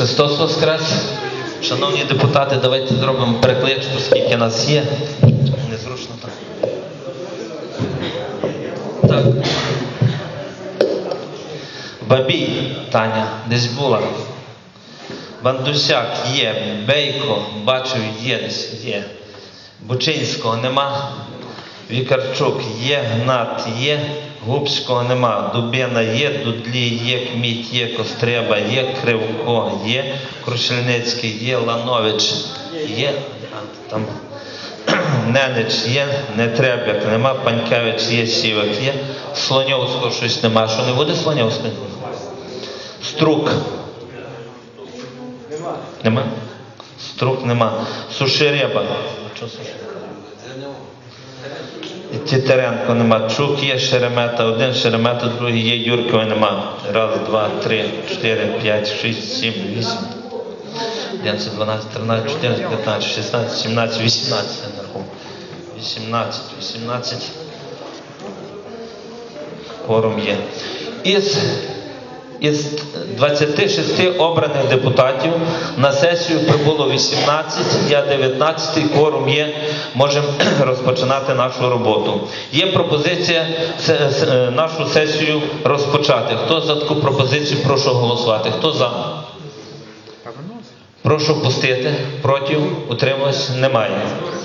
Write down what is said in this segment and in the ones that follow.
Христос Воскрес! Шановні депутати, давайте зробимо перекличку, скільки нас є. Незручно так. Так. Бабій Таня десь була. Бандусяк є. Бейко, бачив, є десь, є. Бучинського нема. Вікарчук є. Гнат є. Губського нема. Дубина є. Дудлі є. Кміт є. Костреба є. Кривко є. Крушельницький є. Ланович є. Там Ненич є. Нетребяк нема. Панькевич є. Сівак є. Слоньовського щось нема. Що не буде Слоньовського? Струк. Нема? Струк нема. Суширеба. Що Суширеба? Тітеренко нема. Чук є. Шеремета. Один Шеремета, другий є. Юркова нема. Раз, два, три, 4, 5, 6, 7, 8, 11, 12, 13, 14, 15, 16, 17, 18. 18. Кворум є. Із 26 обраних депутатів на сесію прибуло 18, я 19, кворум є, можемо розпочинати нашу роботу. Є пропозиція нашу сесію розпочати. Хто за таку пропозицію, прошу голосувати. Хто за? Прошу пустити. Проти? Утримуюсь? Немає.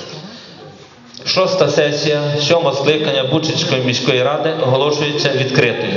6-та сесія 7-го скликання Бучицької міської ради оголошується відкритою.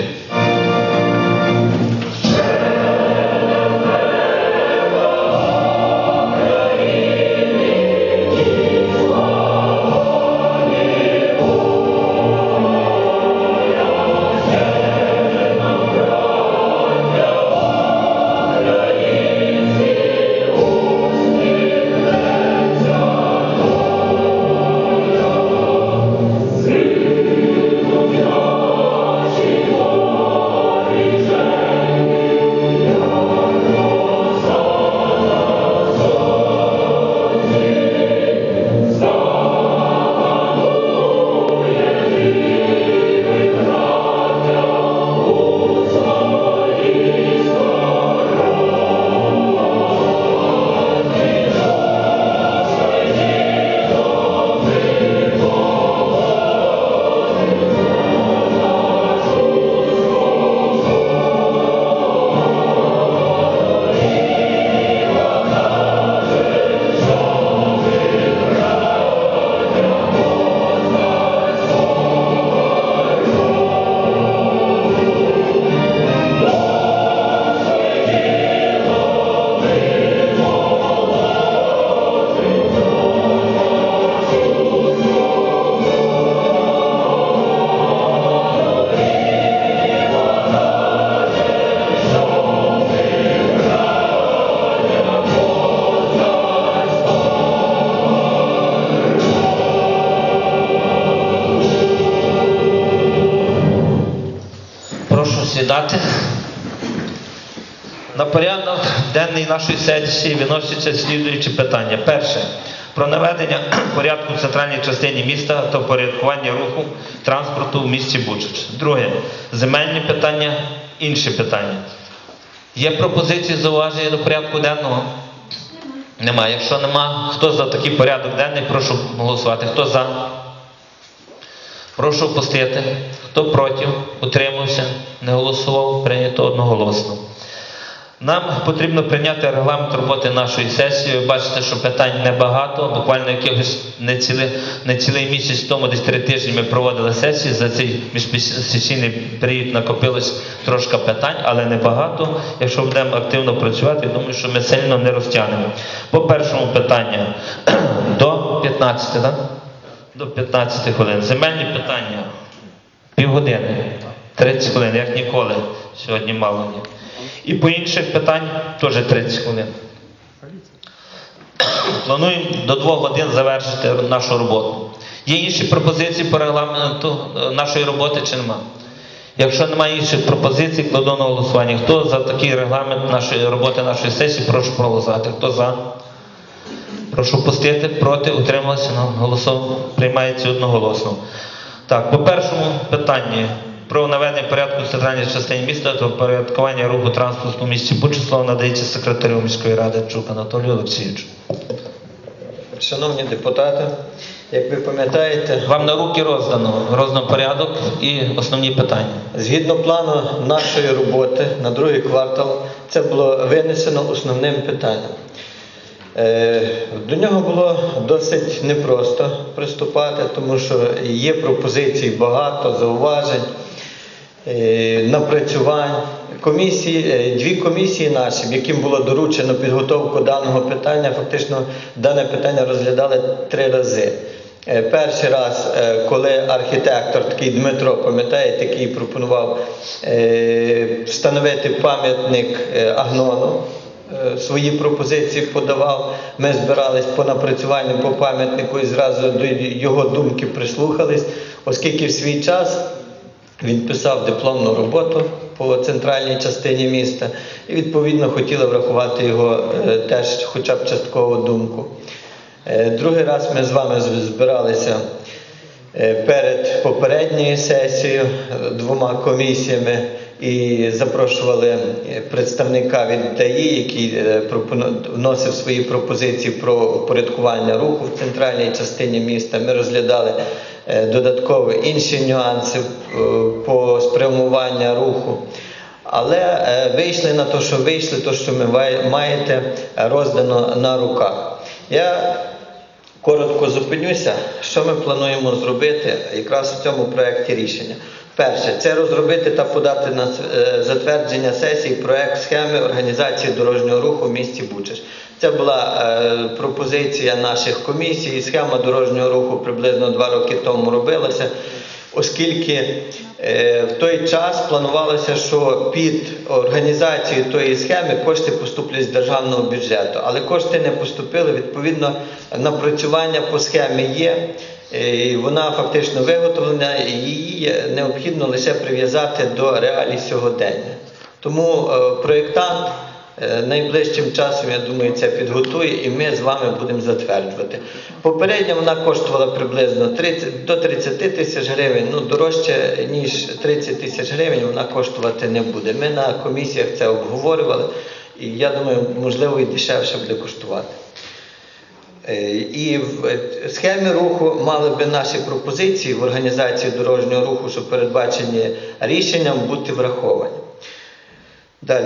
Сідати. На порядок денний нашої сесії виносяться слідуючі питання. Перше. Про наведення порядку в центральній частині міста та порядкування руху транспорту в місті Бучач. Друге. Земельні питання, інші питання. Є пропозиції, зауваження до порядку денного? Немає. Якщо нема, хто за такий порядок денний, прошу голосувати. Хто за? Прошу опустити. Хто проти? Утримався? Не голосував? Прийнято одноголосно. Нам потрібно прийняти регламент роботи нашої сесії. Ви бачите, що питань небагато. Буквально якихось не цілий місяць тому, десь 3 тижні ми проводили сесії. За цей міжсесійний період накопилось трошки питань, але небагато. Якщо будемо активно працювати, я думаю, що ми сильно не розтягнемо. По першому питанню до 15, так? До 15 хвилин. Земельні питання півгодини, 30 хвилин, як ніколи. Сьогодні мало ні. І по інших питань теж 30 хвилин. Плануємо до 2 годин завершити нашу роботу. Є інші пропозиції по регламенту нашої роботи чи нема? Якщо немає інших пропозицій, кладу на голосування. Хто за такий регламент нашої роботи, нашої сесії, прошу проголосувати. Хто за? Прошу пустити, проти, утрималися, голосом приймається одноголосно. Так, по першому питанні про наведення порядку в центральній частині міста та впорядкування руху транспорту в місті Бучі. Слово надається секретарю міської ради Чук Анатолію Олексійовичу. Шановні депутати, як ви пам'ятаєте, Вам на руки роздано порядок і основні питання. згідно плану нашої роботи на другий квартал, це було винесено основним питанням. До нього було досить непросто приступати, тому що є пропозицій багато, зауважень, напрацювань. Дві комісії наші, яким було доручено підготовку даного питання, фактично дане питання розглядали 3 рази. Перший раз, коли архітектор, такий Дмитро, пам'ятаєте, який пропонував встановити пам'ятник Агнону, свої пропозиції подавав, ми збирались по напрацюванню по пам'ятнику і зразу до його думки прислухались, оскільки в свій час він писав дипломну роботу по центральній частині міста і, відповідно, хотіли врахувати його теж хоча б часткову думку. Другий раз ми з вами збиралися перед попередньою сесією 2 комісіями і запрошували представника від ДАІ, який вносив свої пропозиції про упорядкування руху в центральній частині міста. Ми розглядали додатково інші нюанси по спрямуванню руху. Але вийшли на те, що вийшли, то, що ви маєте роздано на руках. Я коротко зупинюся, що ми плануємо зробити якраз в цьому проєкті рішення. Перше, це розробити та подати на затвердження сесії проєкт схеми організації дорожнього руху в місті Бучач. Це була пропозиція наших комісій, схема дорожнього руху приблизно 2 роки тому робилася, оскільки в той час планувалося, що під організацію тої схеми кошти поступлять з державного бюджету. Але кошти не поступили, відповідно, напрацювання по схемі є, і вона фактично виготовлена, і її необхідно лише прив'язати до реалій сьогодення. Тому проєктант найближчим часом, я думаю, це підготує і ми з вами будемо затверджувати. Попередньо вона коштувала приблизно до 30 тисяч гривень, дорожче, ніж 30 тисяч гривень вона коштувати не буде. Ми на комісіях це обговорювали і я думаю, можливо і дешевше буде коштувати. І в схемі руху мали би наші пропозиції в організації дорожнього руху, що передбачені рішенням, бути враховані. Далі.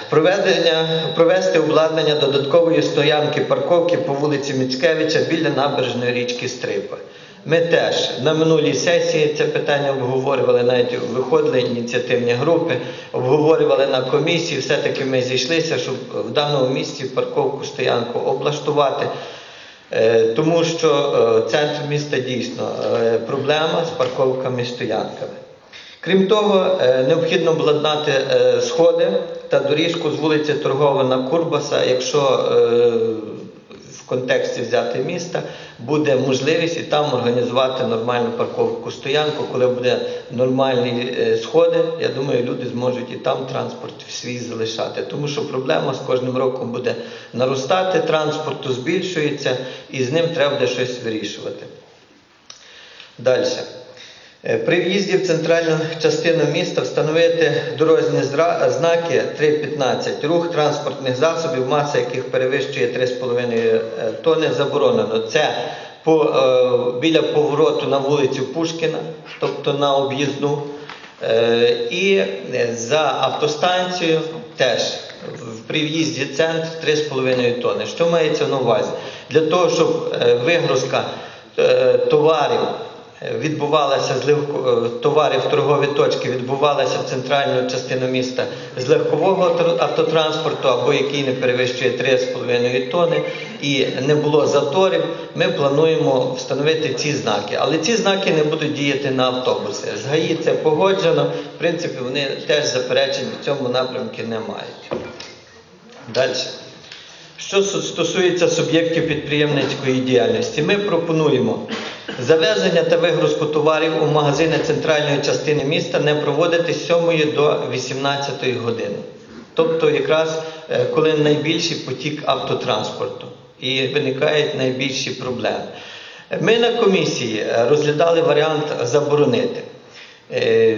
Провести обладнання додаткової стоянки парковки по вулиці Міцкевича біля набережної річки Стрипа. Ми теж на минулій сесії це питання обговорювали, навіть виходили ініціативні групи, обговорювали на комісії, все-таки ми зійшлися, щоб в даному місці парковку, стоянку облаштувати, тому що центр міста дійсно проблема з парковками і стоянками. Крім того, необхідно обладнати сходи та доріжку з вулиці Торгова на Курбаса, якщо в контексті взяти міста, буде можливість і там організувати нормальну парковку-стоянку, коли буде нормальні сходи, я думаю, люди зможуть і там транспорт свій залишати. Тому що проблема з кожним роком буде наростати, транспорту збільшується і з ним треба буде щось вирішувати. Далі. При в'їзді в центральну частину міста встановити дорожні знаки 3.15. Рух транспортних засобів, маса яких перевищує 3,5 тонни, заборонено. Це біля повороту на вулицю Пушкіна, тобто на об'їзну, і за автостанцію теж при в'їзді в центр 3,5 тонни. Що мається на увазі? Для того, щоб вигрузка товарів відбувалася товарів в торгові точки відбувалася в центральну частину міста з легкового автотранспорту, або який не перевищує 3,5 тонни, і не було заторів, ми плануємо встановити ці знаки. Але ці знаки не будуть діяти на автобуси. З ГАІ це погоджено, в принципі, вони теж заперечень в цьому напрямку не мають. Далі. Що стосується суб'єктів підприємницької діяльності, ми пропонуємо завезення та вигрузку товарів у магазини центральної частини міста не проводити з 7 до 18 години. Тобто якраз коли найбільший потік автотранспорту і виникають найбільші проблеми. Ми на комісії розглядали варіант заборонити.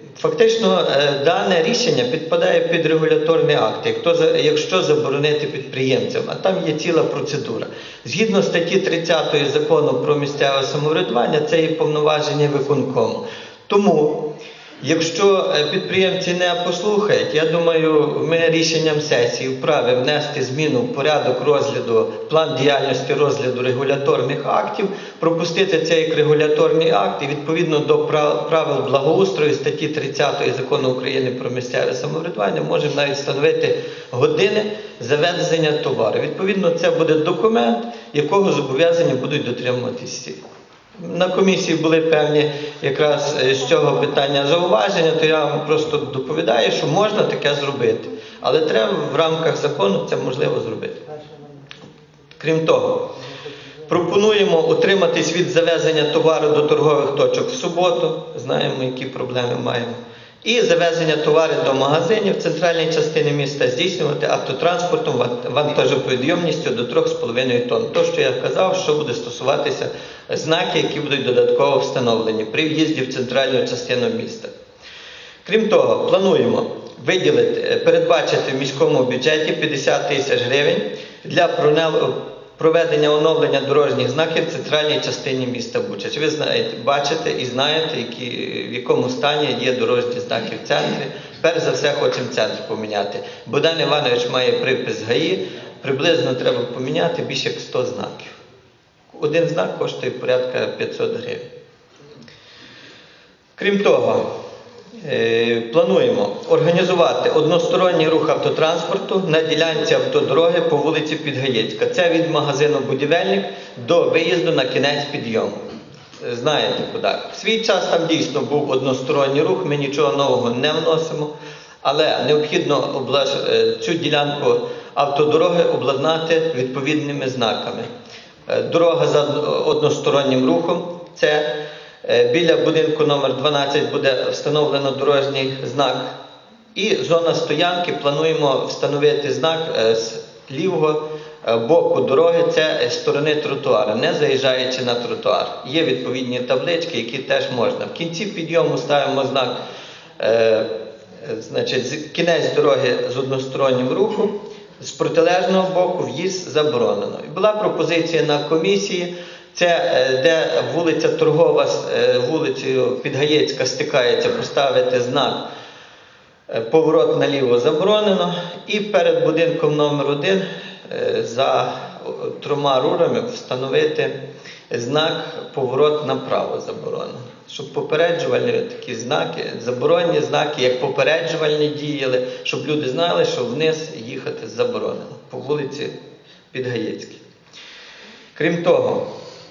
Фактично, дане рішення підпадає під регуляторний акт, якщо заборонити підприємцям, а там є ціла процедура. Згідно статті 30 Закону про місцеве самоврядування, це є повноваження виконкому. Тому, якщо підприємці не послухають, я думаю, ми рішенням сесії вправі внести зміну в порядок розгляду, план діяльності розгляду регуляторних актів, пропустити цей як регуляторний акт і відповідно до правил благоустрою статті 30 Закону України про місцеве самоврядування можемо навіть встановити години завезення товару. Відповідно, це буде документ, якого зобов'язані будуть дотримуватись всі. На комісії були певні якраз з цього питання зауваження, то я вам просто доповідаю, що можна таке зробити. Але треба в рамках закону це можливо зробити. Крім того, пропонуємо утриматись від завезення товару до торгових точок в суботу, знаємо, які проблеми маємо. І завезення товарів до магазинів в центральній частині міста здійснювати автотранспортом вантажопідйомністю до 3,5 тонн. То, що я казав, що буде стосуватися знаки, які будуть додатково встановлені при в'їзді в центральну частину міста. Крім того, плануємо передбачити в міському бюджеті 50 тисяч гривень для проведення оновлення дорожніх знаків в центральній частині міста Бучач. Ви бачите і знаєте, в якому стані є дорожні знаки в центрі. Перш за все, хочемо центр поміняти. Богдан Іванович має припис ГАІ, приблизно треба поміняти більше як 100 знаків. Один знак коштує порядка 500 гривень. Крім того, плануємо організувати односторонній рух автотранспорту на ділянці автодороги по вулиці Підгаєцька. Це від магазину «Будівельник» до виїзду на кінець підйому. Знаєте куди. В свій час там дійсно був односторонній рух, ми нічого нового не вносимо, але необхідно цю ділянку автодороги обладнати відповідними знаками. Дорога за одностороннім рухом – це біля будинку номер 12 буде встановлено дорожній знак. І зона стоянки плануємо встановити знак з лівого боку дороги, це з сторони тротуару, не заїжджаючи на тротуар. Є відповідні таблички, які теж можна. В кінці підйому ставимо знак, кінець дороги з одностороннім рухом, з протилежного боку в'їзд заборонено. І була пропозиція на комісії, це де вулиця Торгова з вулицею Підгаєцька стикається, поставити знак «Поворот наліво заборонено» і перед будинком номер 1 за 3 рурами встановити знак «Поворот направо заборонено». Щоб попереджувальні такі знаки, заборонені знаки, як попереджувальні діяли, щоб люди знали, що вниз їхати заборонено по вулиці Підгаєцькій. Крім того,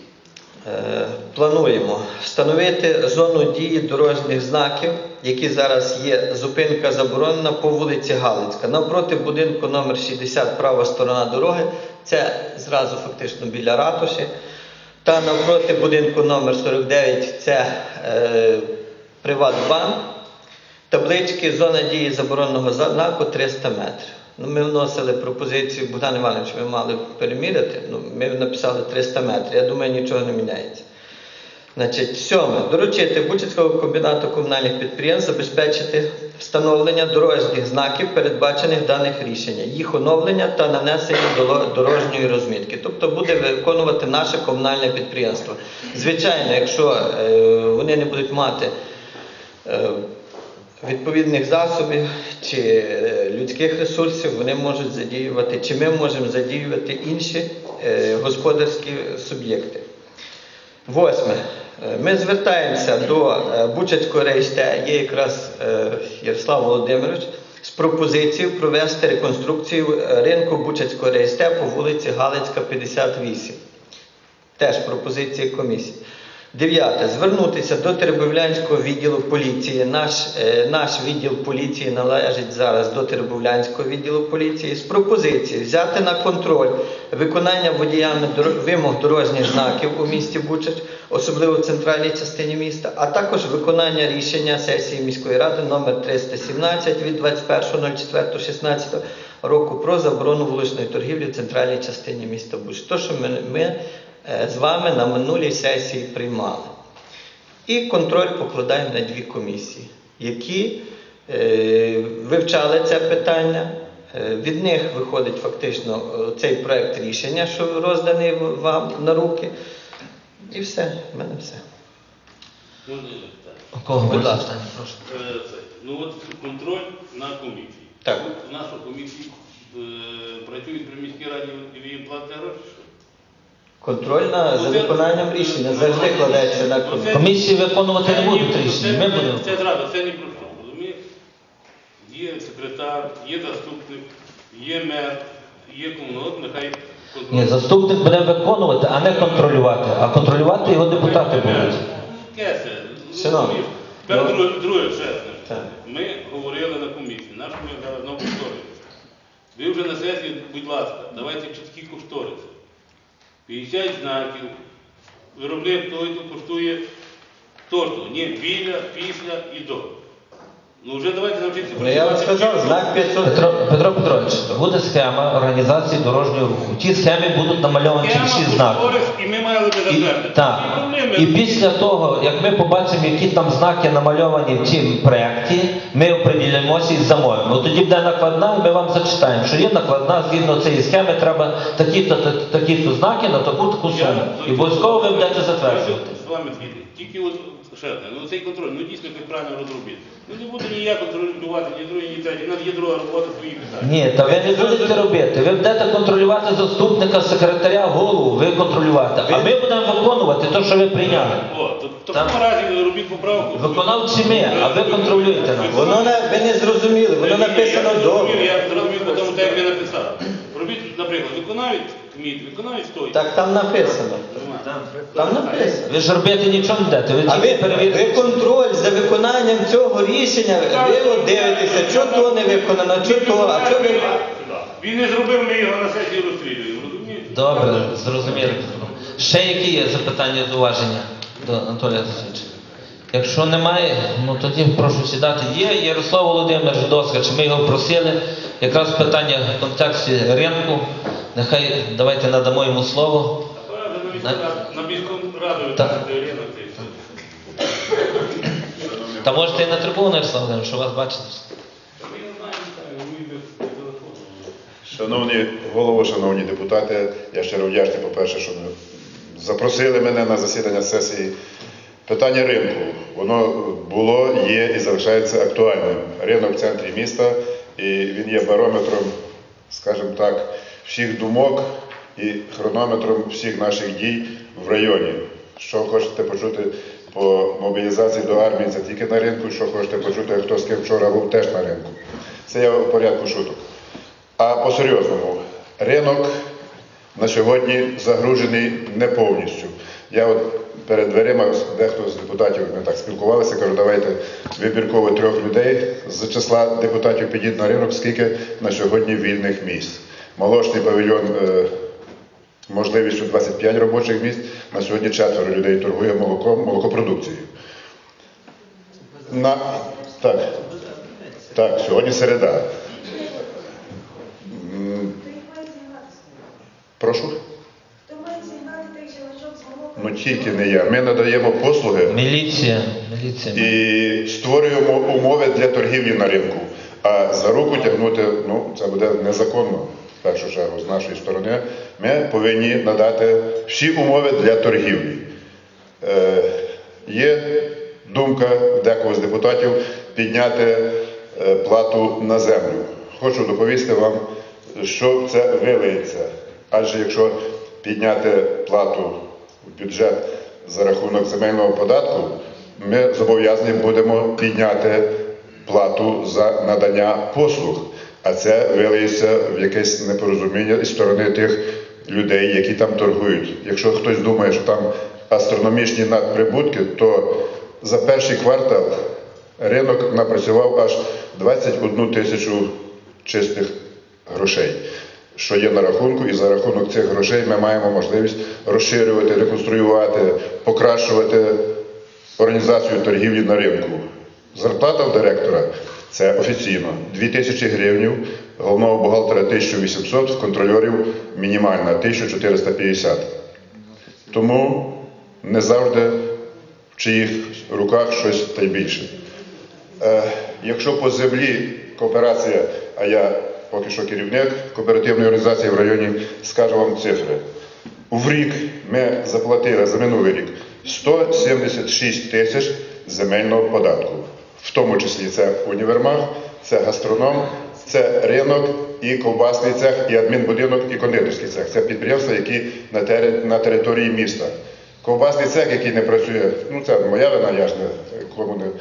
плануємо встановити зону дії дорожніх знаків, які зараз є зупинка заборонена по вулиці Галицька. Навпроти будинку номер 60 права сторона дороги, це зразу фактично біля ратуші. Та навпроти будинку номер 49 це Приватбанк. Таблички зона дії забороненого знаку 300 метрів. Ми вносили пропозицію, Богдан Іванович, ми мали переміряти, ми написали 300 метрів, я думаю, нічого не міняється. Значить, 7. Доручити Бучацького комбінату комунальних підприємств забезпечити встановлення дорожніх знаків, передбачених в даних рішеннях, їх оновлення та нанесення дорожньої розмітки. Тобто буде виконувати наше комунальне підприємство. Звичайно, якщо вони не будуть мати відповідних засобів чи людських ресурсів, вони можуть задіювати, чи ми можемо задіювати інші господарські суб'єкти. 8. Ми звертаємося до Бучацького РайСТ, є якраз Ярослав Володимирович, з пропозицією провести реконструкцію ринку Бучацького РайСТ по вулиці Галицька, 58. Теж пропозиція комісії. 9. Звернутися до Теребовлянського відділу поліції. Наш відділ поліції належить зараз до Теребовлянського відділу поліції з пропозицією взяти на контроль виконання водіями вимог дорожніх знаків у місті Бучач, особливо в центральній частині міста, а також виконання рішення сесії міської ради номер 317 від 21.04.16 року про заборону вуличної торгівлі в центральній частині міста Бучач. То, що ми з вами на минулій сесії приймали. І контроль покладаємо на 2 комісії. які вивчали це питання. Від них виходить фактично цей проект рішення, що розданий вам на руки. І все, в мене все. Можна я запитаю? У кого Будь буде ласка. питання? Прошу. Ну от контроль на комісії. Так. У нас у комісії працюють при міській раді і їм платять гроші? що? Контроль за виконанням рішення завжди кладеться на комісію. Комісії виконувати не будуть рішення, ми будемо. Це зразу, це не про що, розумієте? Є секретар, є заступник, є мер, є комунал, нехай Ні, заступник буде виконувати, а не контролювати. А контролювати його депутати будуть. Кесе. Шановні, Тепер ну, друге, чесно. так. Ми говорили на комісії, наш ми зараз знову повторюємося. Ви вже на сесії, будь ласка, давайте чіткі кошториси. 50 знаків, виробник той-то коштує то-то, ні, біля, після і до. Ну вже давайте навчитися Ну я вам сказав, знак 500. Петро Петрович, буде схема організації дорожнього руху. В тій схемі будуть намальовані ці всі знаки. І ми мали би І, затвердити. так. І проблеми. І після того, як ми побачимо, які там знаки намальовані в цій проєкті, ми оприділимося і замовимо. От тоді буде накладна, і ми вам зачитаємо, що є накладна, згідно цієї схеми, треба такі-то знаки на таку суму. І обов'язково ви будете затверджувати. Я з вами згідний. Тільки от ще одне, ну цей контроль, ну дійсно як правильно розробити. Ну не буде ніяк контролювати, ні другі, ні третій. У нас є друга робота, свої питання. Ні, та ви не будете робити. Ви будете контролювати заступника, секретаря, голову, ви контролювати. А ми будемо виконувати те, що ви прийняли. О, то в Там- такому разі робіть поправку. Виконавці ми, а ви контролюєте нас. Ви не зрозуміли, воно написано добре. Я зрозумів по тому, як я написав. Робіть, наприклад, виконавець КМІТ, виконавець той. Так там написано. Там написано. Ви ж робити нічого не будете, ви А тільки ви перевірите. контроль за виконанням цього рішення, ви от дивитеся, що то не виконано, що то, а що ви... Він не зробив, ми його на сесії розстрілюємо, розумієте? Добре, зрозуміли. Ще які є запитання, зауваження до Анатолія Васильовича? Якщо немає, ну тоді прошу сідати. Є Ярослав Володимирович Доскач, ми його просили. Якраз питання в контексті ринку. Нехай давайте надамо йому слово. На міському раду Так. ринок цей все. Та можете і на трибуну, Ярослав Володимирович, що вас бачите. Ми не знаємо, ми без телефону. Шановні голово, шановні депутати, я щиро вдячний, по-перше, що ви запросили мене на засідання сесії. Питання ринку, воно було, є і залишається актуальним. Ринок в центрі міста, і він є барометром, скажімо так, всіх думок і хронометром всіх наших дій в районі. Що хочете почути по мобілізації до армії, це тільки на ринку, що хочете почути, хто з ким вчора був теж на ринку. Це я в порядку шуток. А по-серйозному, ринок на сьогодні загружений не повністю. Я от перед дверима, дехто з депутатів, ми так спілкувалися, кажу, давайте вибірково 3 людей з числа депутатів підіть на ринок, скільки на сьогодні вільних місць. Молочний павільйон можливістю 25 робочих місць, на сьогодні 4 людей торгує молокопродукцією. Так, сьогодні середа. Прошу? Ну тільки не я. Ми надаємо послуги Міліція. і створюємо умови для торгівлі на ринку. А за руку тягнути, ну, це буде незаконно, в першу чергу, з нашої сторони. Ми повинні надати всі умови для торгівлі. Є думка декого з депутатів підняти плату на землю. Хочу доповісти вам, що це вилиється. Адже якщо підняти плату в бюджет за рахунок земельного податку, ми зобов'язані будемо підняти плату за надання послуг. А це вилиється в якесь непорозуміння із сторони тих людей, які там торгують. Якщо хтось думає, що там астрономічні надприбутки, то за перший квартал ринок напрацював аж 21 тисячу чистих грошей, що є на рахунку, і за рахунок цих грошей ми маємо можливість розширювати, реконструювати, покращувати організацію торгівлі на ринку. Зарплата в директора – це офіційно 2000 гривень, головного бухгалтера 1800, в контрольорів мінімальна 1450. Тому не завжди в чиїх руках щось та й більше. Якщо по землі кооперація, а я поки що керівник кооперативної організації в районі, скажу вам цифри. В рік ми заплатили за минулий рік 176 тисяч земельного податку. В тому числі це універмаг, це гастроном, це ринок і ковбасний цех, і адмінбудинок, і кондитерський цех. Це підприємства, які на території міста. Ковбасний цех, який не працює, ну це моя вина, я ж кому не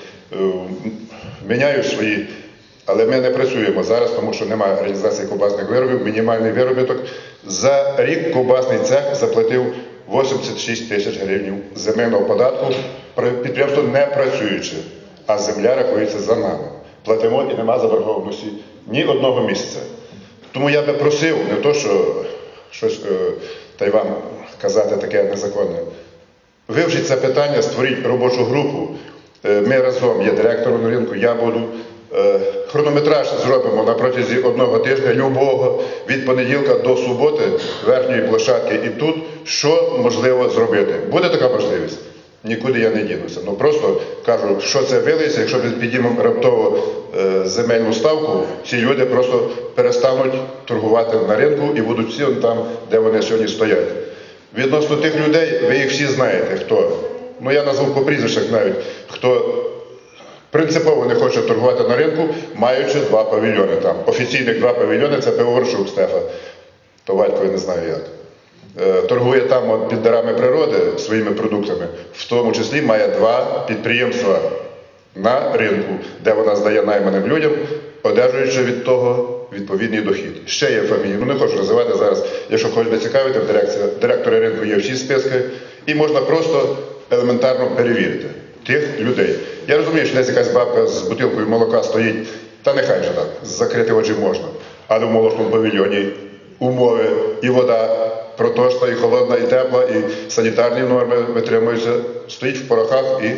міняю свої, але ми не працюємо зараз, тому що немає реалізації ковбасних виробів, мінімальний виробіток. За рік ковбасний цех заплатив 86 тисяч гривень земельного податку, підприємство не працюючи, а земля рахується за нами. Платимо і нема заборгованості ні одного місяця. Тому я би просив, не то, що щось та й вам казати таке незаконне, вивчіть це питання, створіть робочу групу. Ми разом, є директором ринку, я буду. Хронометраж зробимо на протязі одного тижня, любого, від понеділка до суботи, верхньої площадки і тут, що можливо зробити. Буде така можливість? Нікуди я не дінуся. Ну просто кажу, що це вилиться, якщо ми підіймемо раптово земельну ставку, ці люди просто перестануть торгувати на ринку і будуть всі там, де вони сьогодні стоять. Відносно тих людей, ви їх всі знаєте, хто. Ну я назву по прізвищах навіть, хто принципово не хоче торгувати на ринку, маючи 2 павільйони там. Офіційних 2 павільйони – це Пивоварчук Стефа, то Вадько я не знаю як. Торгує там от, під дарами природи своїми продуктами, в тому числі має 2 підприємства на ринку, де вона здає найманим людям, одержуючи від того відповідний дохід. Ще є фамілії, ну не хочу називати зараз, якщо хочете цікавити, директори ринку є всі списки, і можна просто елементарно перевірити тих людей. Я розумію, що десь якась бабка з бутилкою молока стоїть, та нехай же так, закрити очі можна. Але в молочному павільйоні умови і вода проточна, і холодна, і тепла, і санітарні норми витримуються, стоїть в порохах і...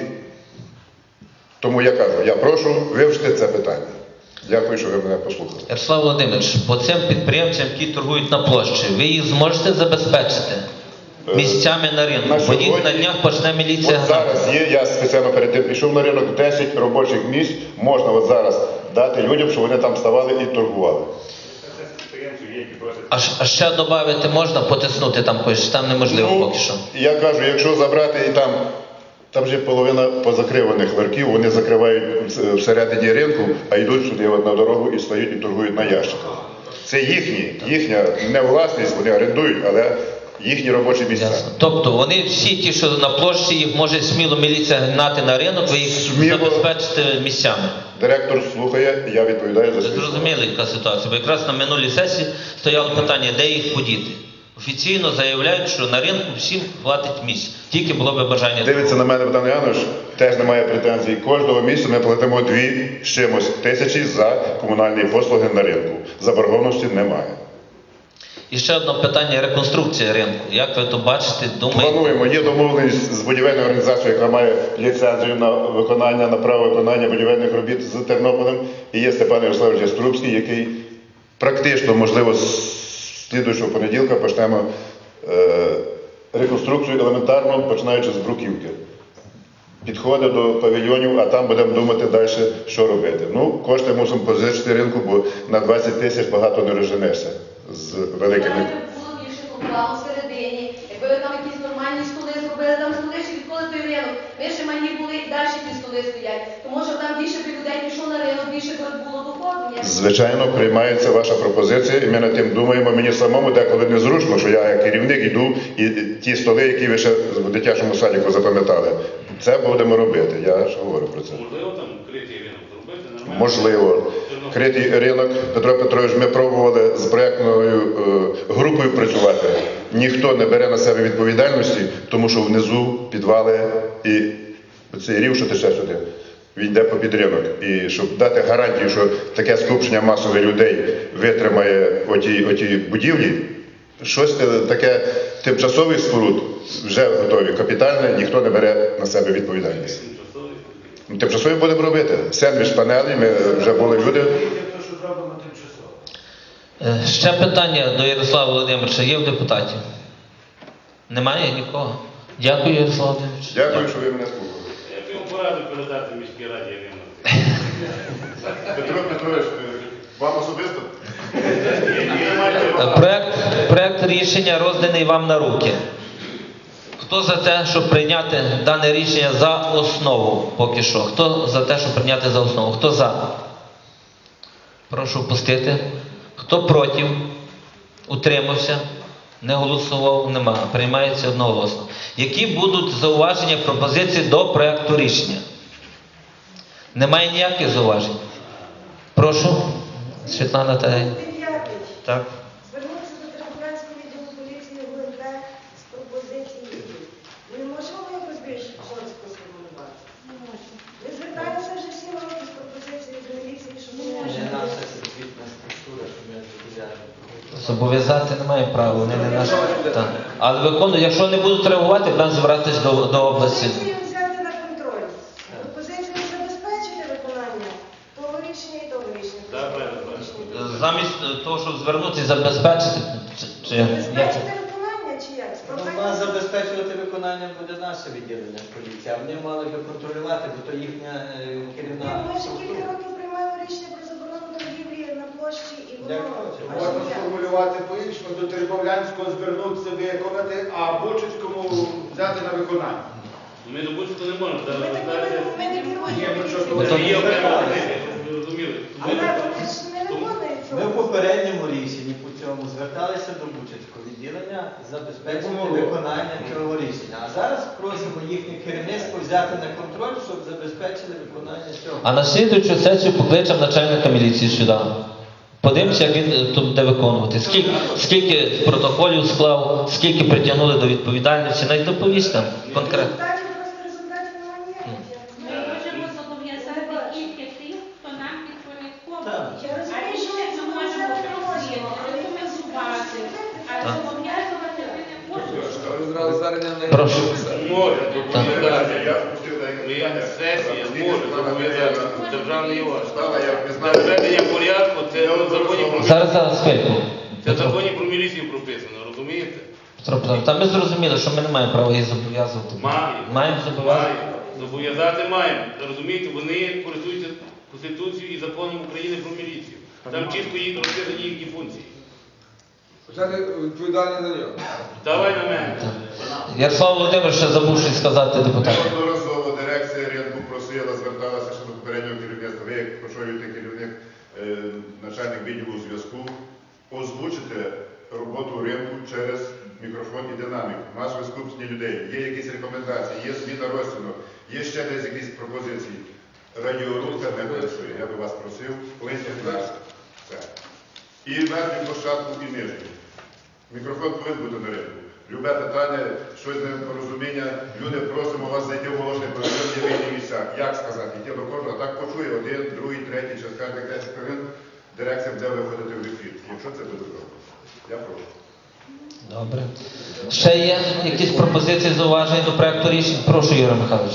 Тому я кажу, я прошу вивчити це питання. Дякую, що ви мене послухали. Ярослав Володимирович, по цим підприємцям, які торгують на площі, ви їх зможете забезпечити місцями на ринку? Бо їх на днях почне міліція. От зараз є, я спеціально перед тим пішов на ринок, 10 робочих місць можна от зараз дати людям, щоб вони там ставали і торгували. А ще додати можна, потиснути там когось, там неможливо поки що. Я кажу, якщо забрати і там же половина позакриваних ларків, вони закривають всередині ринку, а йдуть сюди от на дорогу і стоять і торгують на ящиках. Це їхня не власність, вони орендують, але їхні робочі місця. Ясно. Тобто вони всі ті, що на площі, їх може сміло міліція гнати на ринок, ви їх забезпечите місцями. Директор слухає, я відповідаю за Ви свій. зрозуміли, яка ситуація? Бо якраз на минулій сесії стояло питання, де їх подіти. Офіційно заявляють, що на ринку всім хватить місць. Тільки було би бажання. Дивиться на мене Богдан Янович, теж немає претензій. Кожного місяця ми платимо 2 з чимось тисячі за комунальні послуги на ринку. Заборгованості немає. І ще одне питання – реконструкція ринку. Як ви то бачите, думаєте? Плануємо. Є домовленість з будівельною організацією, яка має ліцензію на виконання, на право виконання будівельних робіт з Тернополем. І є Степан Ярославович Яструбський, який практично, можливо, з слідуючого понеділка почнемо реконструкцію елементарно, починаючи з бруківки. Підходи до павільйонів, а там будемо думати далі, що робити. Ну, кошти мусимо позичити ринку, бо на 20 тисяч багато не розженешся з великими. Було більше поклало всередині. Якби ви там якісь нормальні столи зробили, там столи ще відколи той ринок. Ви ще малі були і далі ті столи стоять. Тому що там більше людей пішло на ринок, більше було доходу. Звичайно, приймається ваша пропозиція, і ми над тим думаємо. Мені самому деколи незручно, що я як керівник йду, і ті столи, які ви ще в дитячому садіку запам'ятали, це будемо робити. Я ж говорю про це. Можливо, там критий ринок зробити нормально? Можливо. Критий ринок, Петро Петрович, ми пробували з проєктною групою працювати. Ніхто не бере на себе відповідальності, тому що внизу підвали і цей рів, що тече сюди, він йде попід ринок. І щоб дати гарантію, що таке скупчення масових людей витримає оті будівлі, щось таке тимчасовий споруд вже готові. Капітальне, ніхто не бере на себе відповідальність. Тимчасові будемо робити. Сендвіч панелі, ми вже були люди. Ще питання до Ярослава Володимировича є в депутатів? Немає нікого? Дякую, Ярослав Володимирович. Дякую, що ви мене слухали. Яку пораду передати міській раді Ірину? Петро Петрович, вам особисто? Проект рішення розданий вам на руки. Хто за те, щоб прийняти дане рішення за основу поки що? Хто за те, щоб прийняти за основу? Хто за? Прошу впустити. Хто проти? Утримався? Не голосував? Нема. Приймається одноголосно. Які будуть зауваження, пропозиції до проекту рішення? Немає ніяких зауважень? Прошу. Світлана Тарей. Так. Звернувся до Тернопільського відділу поліції ГУНП з пропозицією. Ми можемо якось більш жорстко сформулювати? Не можемо. Ми звертаємося вже 7 років з пропозицією до міліції, що ми Не можемо. наша звітна структура, що ми зобов'язані. Зобов'язати немає права, вони не наші. Так. Але виконують, якщо не будуть реагувати, будемо звертатись до області. Пропозицію взяти на контроль. Пропозицію забезпечити виконання того рішення і того рішення. Так, правильно. Замість того, щоб звернутися і забезпечити, чи як? Забезпечити виконання чи як? Ну, нас забезпечувати виконання буде наше відділення поліції, а вони мали би контролювати, бо то їхня керівна Ми вже структура. кілька років приймаємо рішення про заборону торгівлі на площі і Як воно. хочете. аж Можна ніяк. сформулювати по-іншому, до Теребовлянського звернутися виконати, а Бучицькому взяти на виконання. Ми до Бучицького не можемо. Ми Зараз ми не Ні, ну що, керуємо. це є окрема позиція, щоб ви розуміли. Але вони ж не виконують Ми в цього. попередньому рішенні по цьому зверталися до Бучицького відділення забезпечити виконання цього рішення. А зараз просимо їхнє керівництво взяти на контроль, щоб забезпечили виконання цього. А на слідуючу сесію покличемо начальника міліції сюди. Подивимося, як він тут буде виконувати. Скільки протоколів склав, скільки притягнули до відповідальності, навіть доповість нам конкретно. Результатів немає ніяких. Ми можемо зобов'язати тільки тих, хто нам підпорядкований. Так. Я розумію, що ми Ми цього можемо взяти не можемо, але рекомендувати, а Так. зобов'язувати ви не можете. Прошу. Може, Так. Я впустив на Ми питання. сесія може зобов'язати державний орган. Стала, я Для впізнав. введення порядку це в законі про Зараз хвильку. це в законі про міліцію прописано, розумієте? Та ми зрозуміли, що ми не маємо права їх зобов'язувати. Маємо зобов'язати. Зобов'язати маємо. Розумієте, вони користуються Конституцією і законом України про міліцію. Там чітко їх розписані їхні функції. Це відповідальність на нього. Давай на мене. Ярослав Володимирович ще забув щось сказати депутатам. Неодноразово дирекція ринку просила, зверталася ще до попереднього керівництва. Ви, як пошовуєте керівник, начальник відділу зв'язку, озвучите роботу ринку через мікрофон і динамік. Масове скупчення людей. Є якісь рекомендації, є зміна розцінок, є ще десь якісь пропозиції. Радіорубка не працює. Я би вас просив, висвітлити це. І верхню площадку, і нижню. Мікрофон повинен бути на ринку. Любе питання, щось непорозуміння, люди просимо вас зайти в оголошення про вільні місця. Як сказати? Йти до кожного, так почує один, другий, третій, через кожних 10 хвилин дирекція буде виходити в ефір. Якщо це буде добре. Я прошу. Добре. Ще є якісь пропозиції, зауваження до проекту рішень? Прошу, Юрій Михайлович.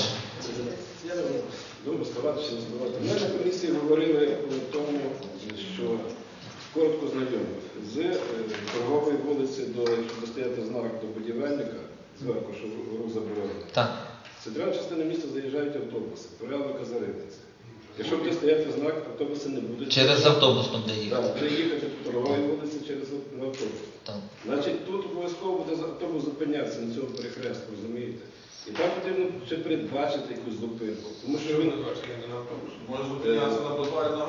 Я думаю, ставати чи не ставати. Ми на комісії говорили про тому, що коротко знайомих. З торгової вулиці до, якщо стояти знак до будівельника, зверху, що рух заборонений. Так. В центральну частину міста заїжджають автобуси, порядок Казаринниці. Якщо буде стояти знак, автобуси не будуть. Через автобус там де їхати. Так, буде їхати по торговій вулиці через автобус. Так. Значить, тут обов'язково буде автобус зупинятися на цьому перехрестку, розумієте? І там потрібно ще передбачити якусь зупинку. Тому що він... Може зупинятися на бульварі на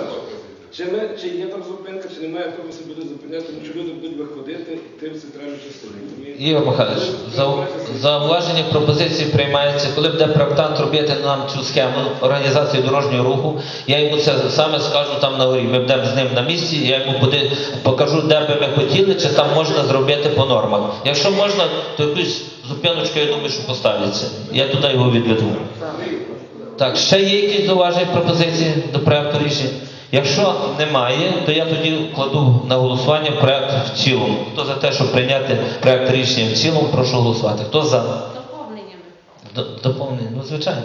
Чи є там зупинка, чи немає автобуси будуть зупиняти, тому що люди будуть виходити і йти в центральну частину. Ігор Михайлович, зауваження пропозиції приймаються. Коли буде проектант робити нам цю схему організації дорожнього руху, я йому це саме скажу там на горі. Ми будемо з ним на місці, я йому покажу, де би ми хотіли, чи там можна зробити по нормах. Якщо можна, то якусь зупиночку, я думаю, що поставиться. Я туди його відведу. Так, ще є якісь зауваження пропозиції до проекту рішення? Якщо немає, то я тоді кладу на голосування проект в цілому. Хто за те, щоб прийняти проект рішення в цілому, прошу голосувати. Хто за? Доповненнями. Доповнення, ну звичайно.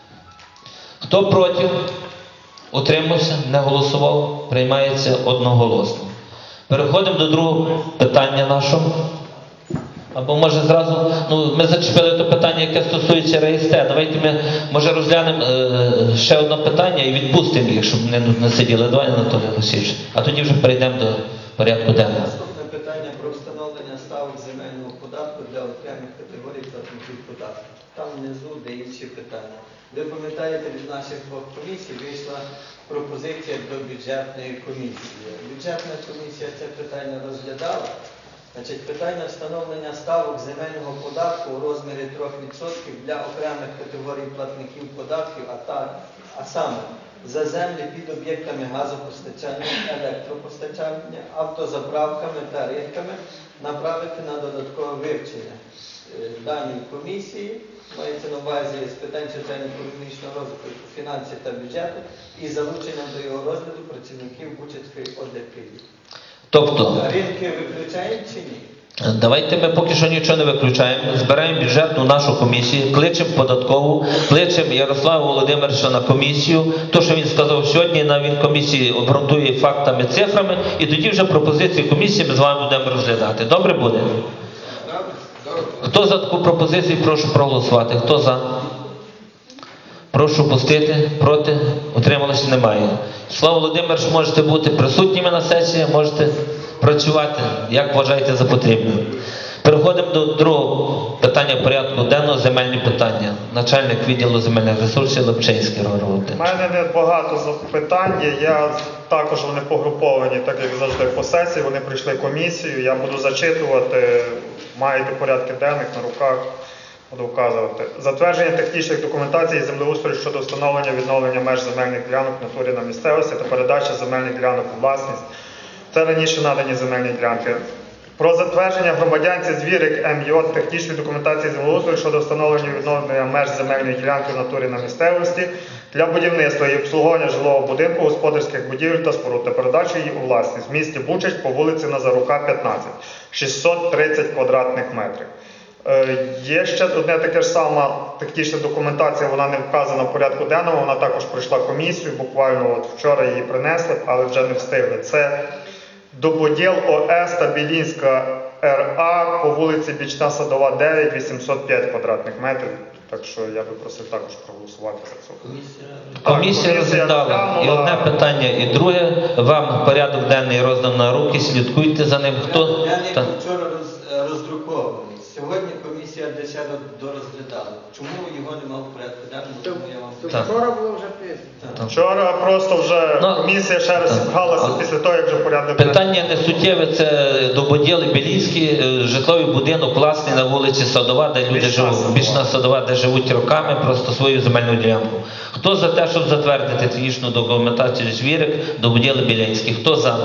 Хто проти? Утримався? Не голосував? Приймається одноголосно. Переходимо до другого питання нашого. Або може зразу, ми зачепили то питання, яке стосується РСТ. Давайте ми, може, розглянемо ще одне питання і відпустимо їх, щоб не сиділи. Давай, Анатолій Олексійович. А тоді вже перейдемо до порядку денного. Наступне питання про встановлення ставок земельного податку для окремих категорій платників податків. Там внизу де інші питання. Ви пам'ятаєте, від наших двох комісій вийшла пропозиція до бюджетної комісії. Бюджетна комісія це питання розглядала. Значить, питання встановлення ставок земельного податку у розмірі 3% для окремих категорій платників податків, а саме за землі під об'єктами газопостачання, електропостачання, автозаправками та ринками направити на додаткове вивчення даній комісії, мається на увазі з питань соціально-економічного розвитку, фінансів та бюджету і залученням до його розгляду працівників Бучацької ОДКІ. Тобто, Ринки виключають чи ні? давайте ми поки що нічого не виключаємо, збираємо бюджетну нашу комісію, кличемо податкову, кличемо Ярослава Володимировича на комісію, то, що він сказав сьогодні, він комісії обґрунтує фактами, цифрами, і тоді вже пропозиції комісії ми з вами будемо розглядати. Добре буде? Хто за таку пропозицію, прошу проголосувати. Хто за? Прошу пустити. Проти? Утрималось? Немає. Слава Володимирович, можете бути присутніми на сесії, можете працювати, як вважаєте за потрібне. Переходимо до другого питання порядку денного, земельні питання. Начальник відділу земельних ресурсів Лепчинський Григорій У Володимирович. мене не багато запитань. Також вони погруповані, так як завжди по сесії. Вони прийшли комісію. Я буду зачитувати. Маєте порядки денних на руках, буду вказувати. Затвердження технічних документацій землеустрою щодо встановлення відновлення меж земельних ділянок в натурі на місцевості та передача земельних ділянок у власність. Це раніше надані земельні ділянки. Про затвердження громадянці Звірик М.Й. технічної документації землеустрою щодо встановлення і відновлення меж земельної ділянки в натурі на місцевості для будівництва і обслуговування жилого будинку, господарських будівель та споруд та передачі її у власність в місті Бучач по вулиці Назарука, 15, 630 квадратних метрів. Є ще одне таке ж саме технічна документація, вона не вказана в порядку денному, вона також пройшла комісію, буквально вчора її принесли, але вже не встигли. Це Дободіл ОС та Білінська РА по вулиці Бічна Садова, 9, 805 квадратних метрів. Так що я би просив також проголосувати за це. Комісія розглядала і одне питання, і друге. Вам порядок денний роздав на руки, слідкуйте за ним. Я не вчора роздрукований. Сьогодні комісія ще дорозглядала. Чому його немає в порядку денному? Тому я вам Вчора було вже пізно. Вчора просто вже комісія ще раз зібралася після того, як вже порядок денний. Питання не суттєве, це Дободіл і Білінський, житловий будинок власний на вулиці Садова, де люди живуть, Бічна Садова, де живуть роками, просто свою земельну ділянку. Хто за те, щоб затвердити технічну документацію Звірик, Дободіл і Білінський? Хто за?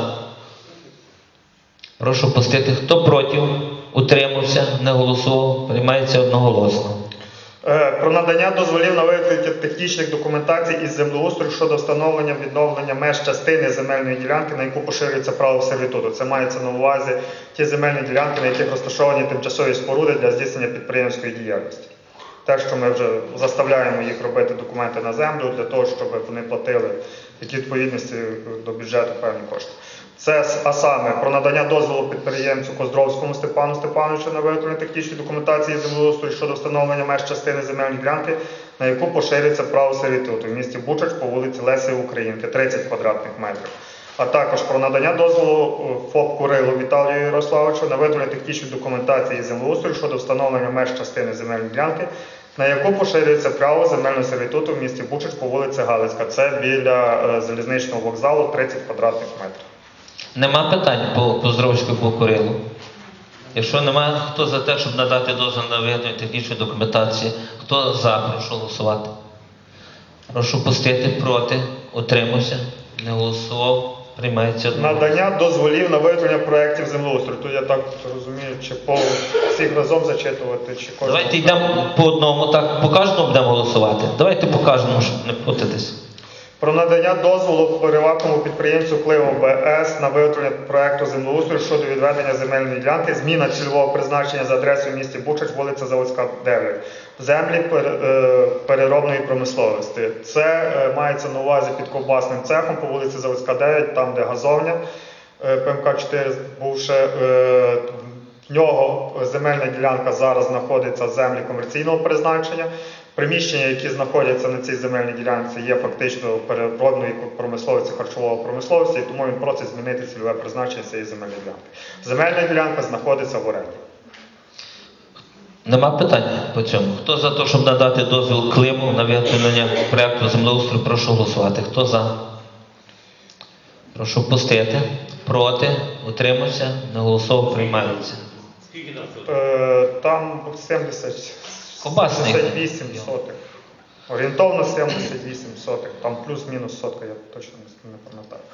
Прошу пустити. Хто проти? Утримався, не голосував, приймається одноголосно. Про надання дозволів на виготовлення технічних документацій із землеустрою щодо встановлення відновлення меж частини земельної ділянки, на яку поширюється право сервітуту. Це мається на увазі ті земельні ділянки, на яких розташовані тимчасові споруди для здійснення підприємської діяльності. Те, що ми вже заставляємо їх робити документи на землю для того, щоб вони платили в відповідності до бюджету певні кошти. Це, а саме, про надання дозволу підприємцю Коздровському Степану Степановичу на виготовлення технічної документації землеустрою щодо встановлення меж частини земельної ділянки, на яку поширюється право сервітуту в місті Бучач по вулиці Лесі Українки, 30 квадратних метрів. А також про надання дозволу ФОП Курилу Віталію Ярославовичу на виготовлення технічної документації землеустрою щодо встановлення меж частини земельної ділянки, на яку поширюється право земельного сервітуту в місті Бучач по вулиці Галицька. Це біля залізничного вокзалу, 30 квадратних метрів. Нема питань по Поздровську, по Курилу? Якщо немає, хто за те, щоб надати дозвіл на виготовлення технічної документації? Хто за? Прошу голосувати. Прошу пустити. Проти? Утримався? Не голосував? Приймається одноголосно. Надання дозволів на виготовлення проєктів землеустрою. Тут я так розумію, чи по всіх разом зачитувати, чи кожного. Давайте йдемо по одному, так по кожному будемо голосувати. Давайте по кожному, щоб не плутатись. Про надання дозволу приватному підприємцю Климов БС на виготовлення проєкту землеустрою щодо відведення земельної ділянки, зміна цільового призначення за адресою в місті Бучач, вулиця Заводська, 9, землі переробної промисловості. Це мається на увазі під ковбасним цехом по вулиці Заводська, 9, там де газовня, ПМК-4 бувше. В нього земельна ділянка зараз знаходиться в землі комерційного призначення. Приміщення, які знаходяться на цій земельній ділянці, є фактично переробної промисловості, харчової промисловості, і тому він просить змінити цільове призначення цієї земельної ділянки. Земельна ділянка знаходиться в оренді. Нема питань по цьому. Хто за те, щоб надати дозвіл Климу на виготовлення проекту землеустрою, прошу голосувати. Хто за? Прошу пустити. Проти? Утримався? Не голосував? Приймається. Скільки там соток? Там 78 Кобасний. сотих. Орієнтовно 78 сотих. Там плюс-мінус сотка, я точно не пам'ятаю.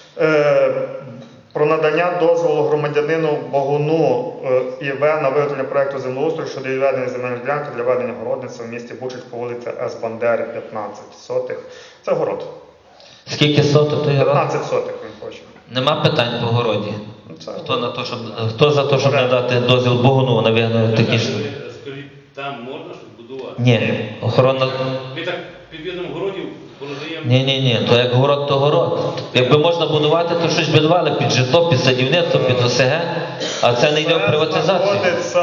Про надання дозволу громадянину Богуну І.В. на виготовлення проекту землеустрою щодо відведення земельної ділянки для ведення городництва в місті Бучач по вулиці С. Бандери, 15 сотих. Це город. Скільки соток той город? 15 сотих він хоче. Нема питань по городі. Це Хто за те, щоб надати дозвіл Богуну на виготовлення технічного? Скажіть, там можна щось будувати? Ні. Охорона... Ми так під видом городів роздаємо. Ні. То як город, то город. Якби можна будувати, то щось будували під житло, під садівництво, під ОСГ, а це не йде в приватизацію.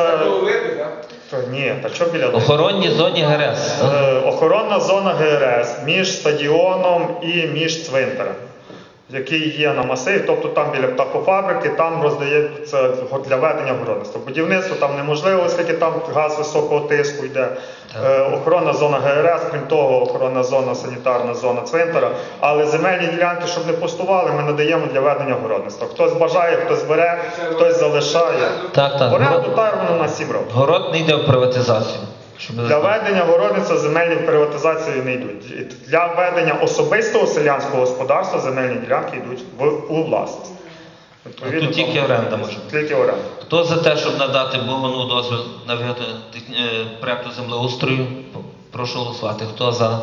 Ні, та що біля Охоронній зоні ГРС. Охоронна зона ГРС між стадіоном і між цвинтарем, який є на масиві, тобто там біля птахофабрики, там роздається для ведення городництва. Будівництво там неможливо, оскільки там газ високого тиску йде. Охоронна зона ГРС, крім того, охоронна зона, санітарна зона цвинтара. Але земельні ділянки, щоб не пустували, ми надаємо для ведення городництва. Хтось бажає, хтось бере, хтось залишає. Так. Оренду воно на 7 років. Город не йде в приватизацію. Для ведення городництва земельні в приватизацію не йдуть. Для ведення особистого селянського господарства земельні ділянки йдуть у власність. Тут тільки оренда може бути. Тільки оренда. Хто за те, щоб надати Богуну дозвіл на виготовлення проекту землеустрою? Прошу голосувати. Хто за?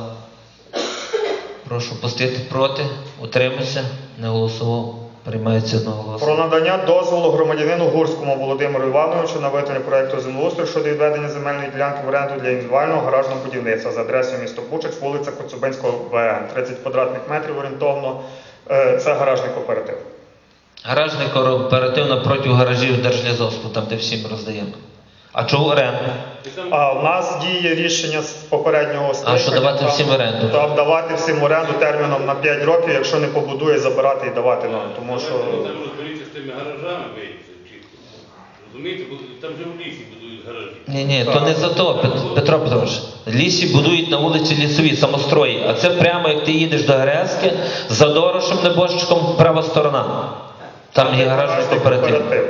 Прошу пустити. Проти? Утримався? Не голосував? Приймається одноголосно. Про надання дозволу громадянину Гурському Володимиру Івановичу на виготовлення проекту землеустрою щодо відведення земельної ділянки в оренду для індивідуального гаражного будівництва за адресою місто Бучач, вулиця Коцюбинського, ВН, 30 квадратних метрів орієнтовно. Це гаражний кооператив. Гаражний кооператив напроти гаражів Держлізоспу, там де всім роздаємо. А чого оренду? А в нас діє рішення з попереднього скликання. А що давати всім оренду? Там давати всім оренду терміном на 5 років, якщо не побудує, забирати і давати нам. Тому що... Там розберіться з тими гаражами, виявиться, чітко. Розумієте, бо там же в лісі будують гаражі. Ні, то не за то, Петро Петрович. Лісі будують на вулиці Лісовій, самострої. А це прямо, як ти їдеш до ГРСки, за Дорошем Небожчиком, права сторона. Там є гаражний кооператив.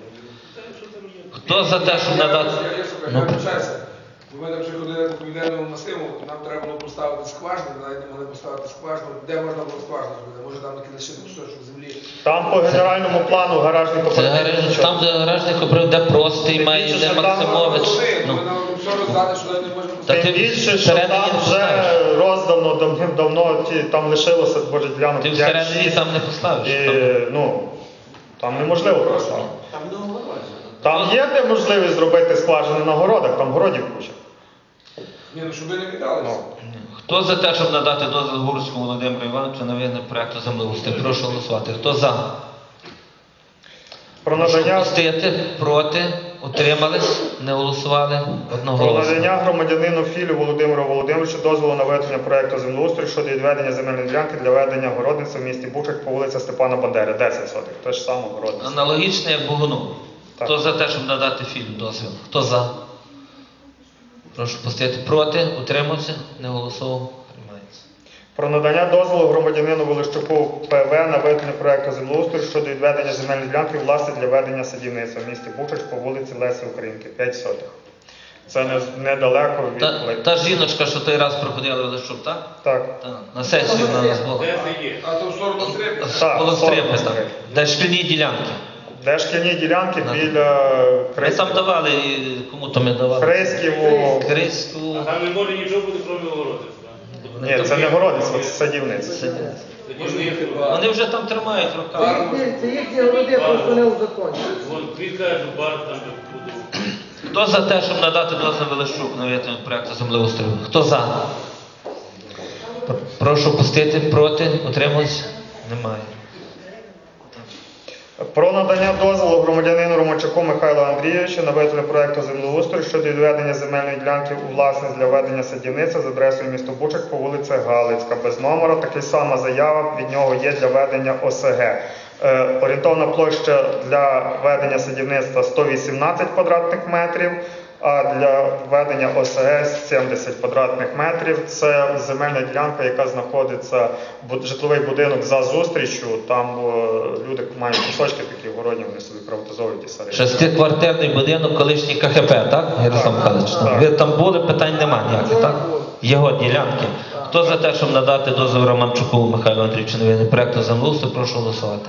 Хто за те, щоб надати... Я вибачаюся. Ми там вже ходили по південному масиву, нам треба було поставити скважину, навіть не могли поставити скважину. Де можна було скважину зробити? Може там таки лишити кусочок землі. Там по генеральному плану гаражний кооператив. Там, де гаражний кооператив, де простий, має, де Максимович. Ми нам все роздати, що навіть не можемо Та поставити. ти Більше, що там вже роздано давно, там лишилося, боже, ділянок Ти 5-6. всередині там не поставиш. Там неможливо поставити. Там є де можливість зробити скважини на городах, там городів куча. Ні, ну щоб ви не віддалися. Хто за те, щоб надати дозвіл Гурському Володимиру Івановичу на виготовлення проекту землеустрою? Прошу голосувати. Хто за? Про Прошу надання, пустити. Проти? Утримались? Не голосували? про Одноголосно. надання громадянину Філю Володимиру Володимировичу дозволу на виготовлення проекту землеустрою щодо відведення земельної ділянки для ведення городництва в місті Бучач по вулиці Степана Бандери, 10 сотих. Те ж саме городництво. Аналогічно, як Богуну. Так. Хто за те, щоб надати Філю дозвіл? Хто за? Прошу пустити. Проти? Утримався? Не голосував? Приймається. Про надання дозволу громадянину Волощуку ПВ на виготовлення проекту землеустрою щодо відведення земельної ділянки власне для ведення садівництва в місті Бучач по вулиці Лесі Українки, 5 сотих. Це недалеко від... Та жіночка, що той раз проходила Величук, так? Так. Так. На сесію на нас була. Де це є? А то в сторону стрипи. Так, Коло стрипи там. 40. Де шкільні ділянки. Де шкільні ділянки біля Ми там давали, кому то ми давали? Хрисківу. Христу. А там не може нічого бути, крім городництва. Ні, це не городництво, це садівництво. Вони вже там тримають роками. Це їхні городи, просто не узаконюють. Вон, він каже, що бар там же буду. Хто за те, щоб надати дозвіл Велищук на виготовлення проекту землеустрою? Хто за? Прошу пустити. Проти? Утримались? Немає. Про надання дозволу громадянину Романчуку Ковальчуку Михайлу Андрійовичу на виготовлення проекту землеустрою щодо відведення земельної ділянки у власність для ведення садівництва з адресою місто Бучач по вулиці Галицька без номера. Така сама заява від нього є для ведення ОСГ. Орієнтовна площа для ведення садівництва 118 квадратних метрів, а для ведення ОСГ 70 квадратних метрів. Це земельна ділянка, яка знаходиться, житловий будинок за зустрічю, там люди мають кусочки такі городні, вони собі приватизовують і сади. Шестиквартирний будинок, колишній КХП, так, Ярослав Михайлович? Ви там були, питань немає ніяких, так? Його ділянки. Хто за те, щоб надати дозвіл Романчуку Михайлу Андрійовичу на ведення проекту землеустрою, прошу голосувати.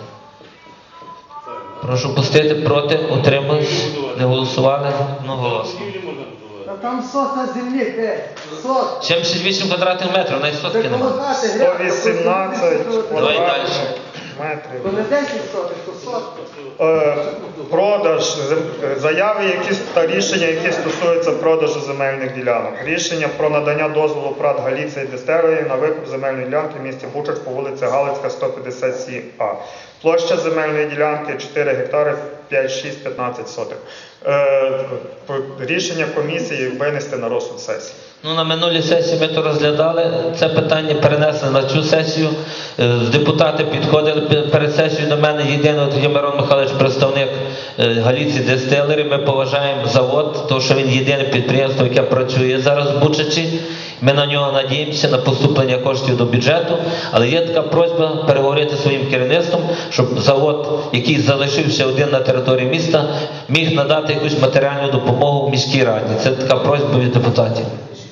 Прошу пустити, проти, утримались, не голосували, одноголосно. Та там сотна землі, де? Сот. 78 квадратних метрів, навіть сотки немає. 118 Давай далі. метрів. То не 10 сотих, то сотка. Продаж, заяви та рішення, які стосуються продажу земельних ділянок. Рішення про надання дозволу ПрАТ Галіція Дистилерії на викуп земельної ділянки в місті Бучач по вулиці Галицька, 157А. Площа земельної ділянки 4 гектари 5,6-15 сотих. Рішення комісії винести на розсуд сесії. Ну, на минулій сесії ми то розглядали, це питання перенесли на цю сесію. Депутати підходили перед сесією до мене, єдиний от є Мирон Михайлович, представник Галіції Дистилерії. Ми поважаємо завод, тому що він єдине підприємство, яке працює зараз в Бучачі. Ми на нього надіємося, на поступлення коштів до бюджету, але є така просьба переговорити зі своїм керівництвом, щоб завод, який залишився один на території міста, міг надати якусь матеріальну допомогу в міській раді. Це така просьба від депутатів.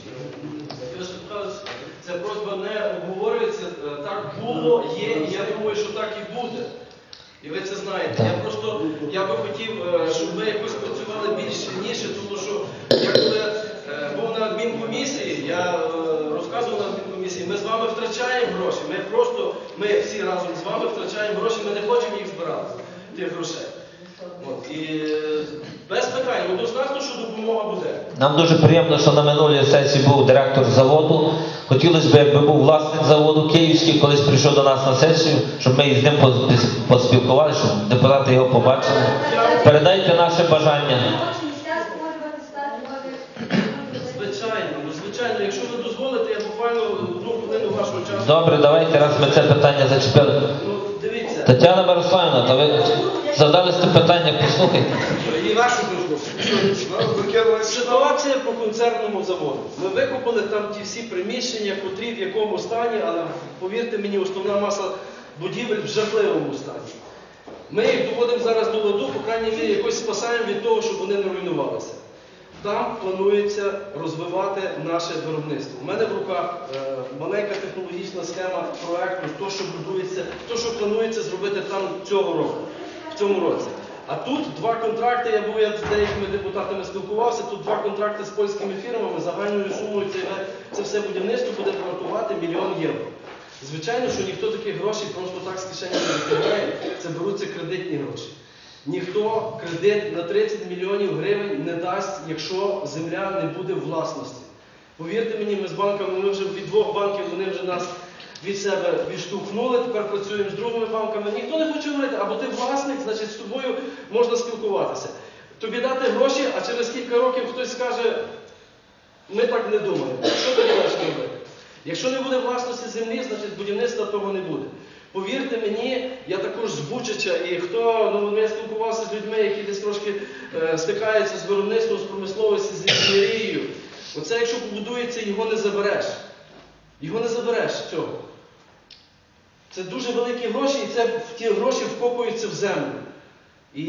Ця просьба не обговорюється, так було, є, і я думаю, що так і буде. І ви це знаєте. Я би хотів, щоб ми якось працювали більш сильніше, тому що я коли був на адмінкомісії, я розказував на адмінкомісії, ми з вами втрачаємо гроші, ми всі разом з вами втрачаємо гроші, ми не хочемо їх збирати, тих грошей. От, і без питань, однозначно, що допомога буде. Нам дуже приємно, що на минулій сесії був директор заводу. Хотілося б, якби був власник заводу київський, колись прийшов до нас на сесію, щоб ми з ним поспілкувалися, щоб депутати його побачили. Передайте наше бажання. Звичайно, якщо ви дозволите, я буквально одну хвилину вашого часу. Добре, давайте, раз ми це питання зачепили. Дивіться. Тетяна Мирославівна, то ви задали це питання, послухайте. І нашу ситуація по концерному заводу. Ми викупили там ті всі приміщення, котрі в якому стані, але повірте мені, основна маса будівель в жахливому стані. Ми їх доводимо зараз до ладу, по крайній мірі якось спасаємо від того, щоб вони не руйнувалися. Там планується розвивати наше виробництво. У мене в руках маленька технологічна схема проекту, то, що планується зробити там цього року, в цьому році. А тут два контракти, я з деякими депутатами спілкувався, тут два контракти з польськими фірмами, загальною сумою це все будівництво буде вартувати 1 мільйон євро. Звичайно, що ніхто таких грошей просто так з кишені не відкриває, це беруться кредитні гроші. Ніхто кредит на 30 мільйонів гривень не дасть, якщо земля не буде в власності. Повірте мені, ми з банками, ми вже від двох банків, вони вже нас від себе відштовхнули, тепер працюємо з другими банками. Ніхто не хоче говорити, або ти власник, значить з тобою можна спілкуватися. Тобі дати гроші, а через кілька років хтось скаже, ми так не думаємо. Що тоді далі робити? Якщо не буде власності землі, значить будівництва того не буде. Повірте мені, я також з Бучача, і я спілкувався з людьми, які десь трошки стикаються з виробництвом, з промисловістю, з інженерією. Оце, якщо побудується, його не забереш. Його не забереш цього. Це дуже великі гроші, і ті гроші вкопуються в землю. І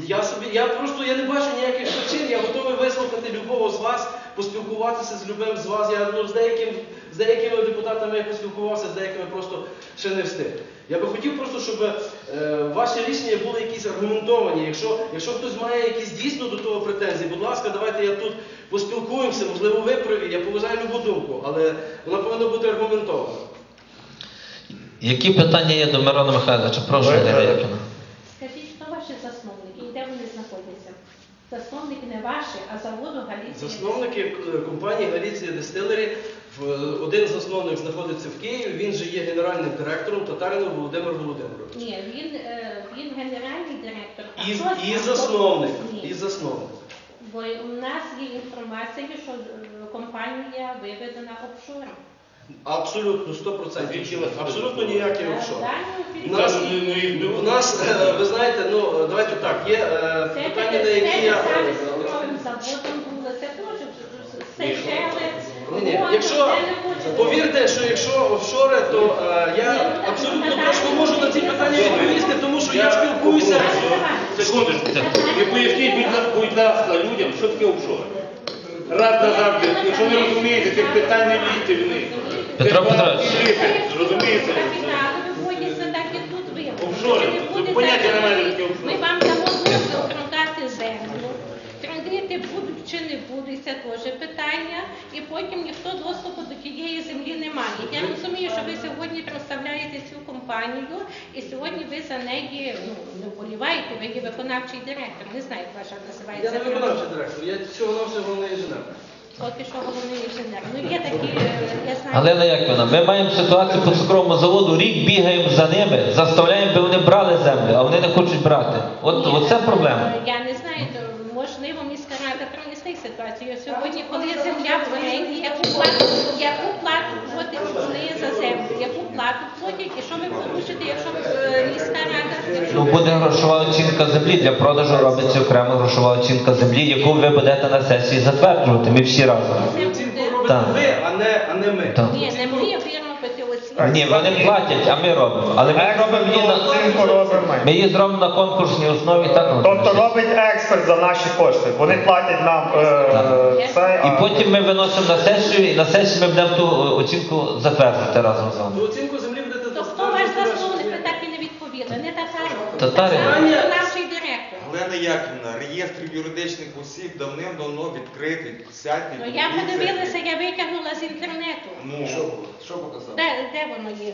я не бачу ніяких причин, я готовий вислухати любого з вас, поспілкуватися з любим з вас. З деякими депутатами я поспілкувався, з деякими просто ще не встиг. Я би хотів просто, щоб ваші рішення були якісь аргументовані. Якщо хтось має якісь дійсно до того претензії, будь ласка, давайте я тут поспілкуємося, можливо, ви праві, я поважаю любу думку, але вона повинна бути аргументована. Які питання є до Мирона Михайловича? Прошу, Ірина Яківна. Скажіть, хто ваші засновники і де вони знаходяться? Засновники не ваші, а заводу Галіція. Засновники компанії Галіція Дистилері, один з засновник знаходиться в Києві, він же є генеральним директором, Татаринов Володимир Володимирович. Ні, він генеральний директор. І засновник. Ні, і засновник. Бо у нас є інформація, що компанія виведена офшором. Абсолютно, 100%. Абсолютно ніякий офшор. Далі У нас, ви знаєте, ну давайте так, є питання, на які я... саме з цукровим заводом було, це теж Сейшели. Ні, якщо, повірте, що якщо офшори, то я абсолютно точно можу на ці питання відповісти, тому що я спілкуюся. Секундочку. Ви поясніть, будь ласка, людям, що таке офшор. Раз назавжди, якщо не розумієте, цих питань не лізьте в них. Петро Петрович. Розумієте? Виводяться так і тут виводяться. Офшори. Тут поняття немає таке офшор. Ми вам дамо дозвіл продати землю. Кредити будуть чи не будуть, це теж питання. І потім ніхто доступу до тієї землі не має. Я розумію, що ви сьогодні представляєте цю компанію, і сьогодні ви за неї не вболіваєте, ви є виконавчий директор. Не знаю, як ваша називається. Я не виконавчий директор, я всього-навсього головний інженер. Поки що головний інженер. Ну є такі, я знаю. Галина Яківна, ми маємо ситуацію по цукровому заводу, рік бігаємо за ними, заставляємо, би вони брали землю, а вони не хочуть брати. Оце проблема. Я не знаю, то можливо міська рада принесе ситуацію. Сьогодні, коли земля в оренді, яку плату платять вони за землю, яку плату платять, і що ви порушите, якщо міська рада... Ну, буде грошова оцінка землі, для продажу робиться окрема грошова оцінка землі, яку ви будете на сесії затверджувати, ми всі разом. Оцінку робите ви, а не ми. Так. Ні, не ми робити оцінку. Ні, вони платять, а ми робимо. Але ми робимо її Оцінку робимо ми. ми її зробимо на конкурсній основі. Так, Тобто робить експерт за наші кошти. Вони платять нам це. І потім ми виносимо на сесію, і на сесії ми будемо ту оцінку затверджувати разом з вами. Ту оцінку землі будете... То хто ваш засновник, ви так і не відповіли? Не татарин. Татарин. Це виконавчий директор. Олена Яківна, реєстр юридичних осіб давним-давно відкритий. Сядьте, Ну я подивилася, я витягнула з інтернету. Ну, що показав? Де воно є?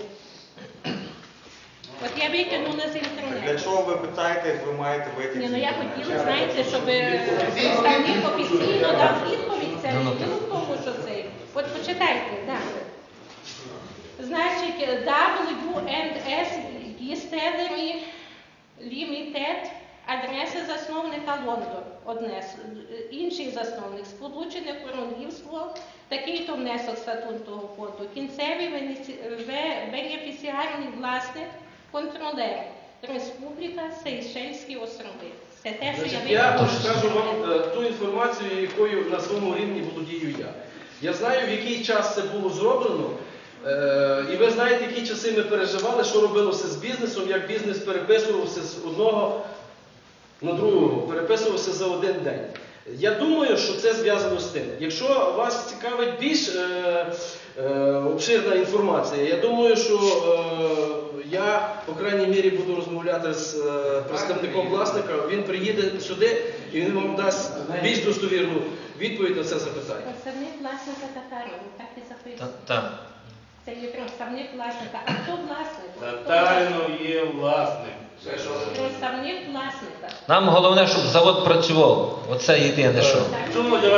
От я витягнула з Для інтернету. чого ви питаєте, як ви маєте витягти? Ні, ну я хотіла, знаєте, щоб представник офіційно дав відповідь, це не діло в тому, що це. От почитайте, так. Значить, W&S Distillery Limited, адреса засновника Лондон, інший засновник, Сполучене Королівство, такий-то внесок статутного фонду, кінцевий бенефіціарний власник, контролер, Республіка Сейшельські острови. Це те, що Я скажу вам ту інформацію, якою на своєму рівні володію я. Я знаю, в який час це було зроблено, і ви знаєте, які часи ми переживали, що робилося з бізнесом, як бізнес переписувався з одного на другого, переписувався за один день. Я думаю, що це зв'язано з тим. Якщо вас цікавить більш обширна інформація, я думаю, що я, по крайній мірі, буду розмовляти з представником власника, він приїде сюди і він вам дасть більш достовірну відповідь на це запитання. Представник власника Татарину, так і записано. Так. Це є представник власника. А хто власник? Татарину є власник. Представник власника. Нам головне, щоб завод працював. Оце єдине, що. Чому для вас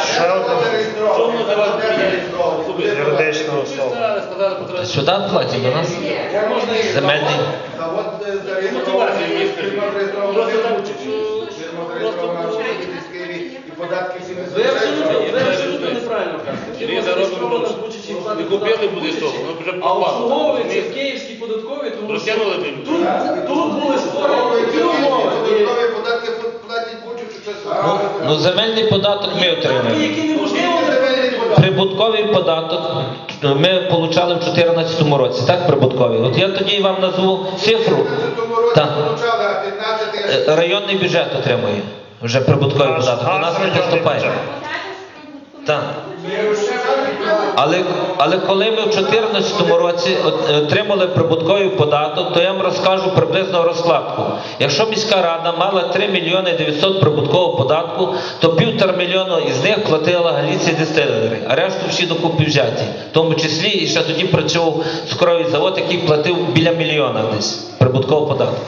Юридична особа. Сюди платять до нас? Земельний. Завод Мотивація міста. Просто там і податки всі Ви абсолютно неправильно кажете. Ми заробимо гроші. Не купили буде того, воно вже А попало. обслуговується в Київській податковій, тому що Розтягнули б. тут були створені такі умови. податкові податки платять будь-що часу. Ну, земельний податок ми отримаємо. Які неможливо Прибутковий податок ми отримали в 2014 році, так, прибутковий? От я тоді вам назву цифру. Так. Получали, а 15 Районний бюджет отримує вже прибутковий податок. До нас не поступає. Так. Але коли ми в 2014 році отримали прибутковий податок, то я вам розкажу приблизно розкладку. Якщо міська рада мала 3 мільйони 900 прибуткового податку, то 1,5 мільйона із них платила Галіція Дистилери, а решту всі докупи взяті. В тому числі і ще тоді працював цукровий завод, який платив біля мільйона десь прибуткового податку.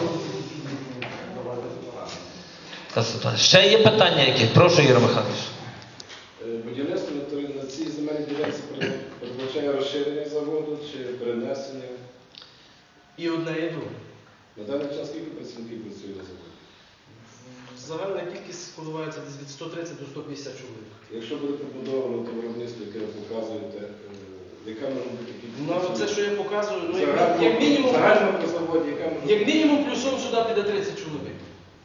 Ще є питання які? Прошу, Ігор Михайлович. Будівництво на цій земельній ділянці передбачає розширення заводу чи перенесення? І одне, і друге. На даний час скільки працівників працює на заводі? Загальна кількість коливається десь від 130 до 150 чоловік. Якщо буде побудовано то виробництво, яке ви показуєте, яка може бути кількість? Ну, це, що я показую, ну, Загально- як мінімум, загально по заводі, яка може як мінімум плюсом сюди піде 30 чоловік.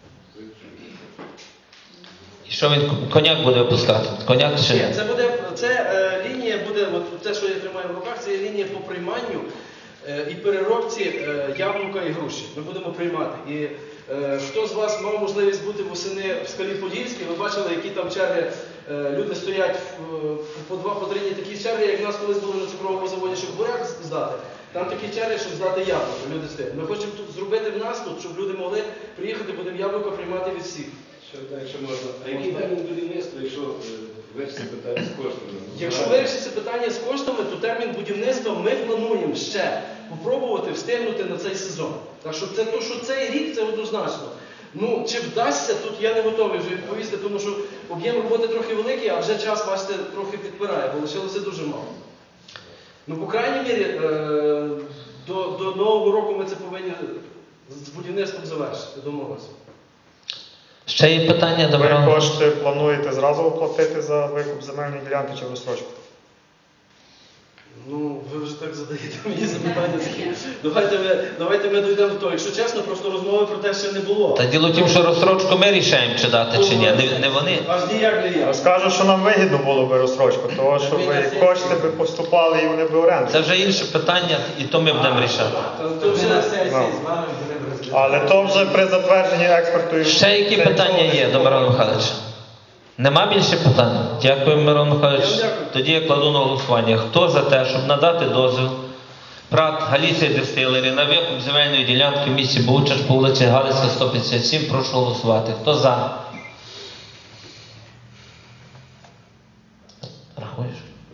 І що він коняк буде випускати? Коняк чи Ні, ні? це лінія буде, от те, що я тримаю в руках, це є лінія по прийманню і переробці яблука і груші. Ми будемо приймати. І хто з вас мав можливість бути восени в Скалі Подільській, ви бачили, які там черги, люди стоять по 2-3 дні такі черги, як в нас колись були на цукровому заводі, щоб буряк здати. Там такі черги, щоб здати яблука, люди стоять. Ми хочемо тут зробити в нас тут, щоб люди могли приїхати, будемо яблука приймати від всіх. Якщо можна. А який термін будівництва, якщо вирішиться питання з коштами? Якщо вирішиться питання з коштами, то термін будівництва ми плануємо ще попробувати встигнути на цей сезон. Так що це то, що цей рік, це однозначно. Ну, чи вдасться, тут я не готовий вже відповісти, тому що об'єм роботи трохи великий, а вже час, бачите, трохи підпирає, бо лишилося дуже мало. Ну, по крайній мірі, до Нового року ми це повинні з будівництвом завершити, домовилися. Ще є питання до Ви Мирона? кошти плануєте зразу оплатити за викуп земельної ділянки чи в розстрочку? Ну, ви вже так задаєте мені запитання. Давайте ми дійдемо до того. Якщо чесно, просто розмови про те ще не було. Та діло в тім, що розстрочку ми рішаємо, чи дати, чи ні. Не вони. Аж ніяк не я. Скажу, що нам вигідно було би розстрочку, тому що кошти би поступали і вони б оренду. Це вже інше питання, і то ми будемо рішати. То вже Ну. Але то вже при затвердженні експорту. Ще які питання є до Мирона Михайловича? Нема більше питань? Дякую, Мирон Михайлович. Тоді я кладу на голосування. Хто за те, щоб надати дозвіл ПрАТ Галіція Дистилері на викуп земельної ділянки в місті Бучач по вулиці Галицька, 157, прошу голосувати. Хто за? Рахуєш?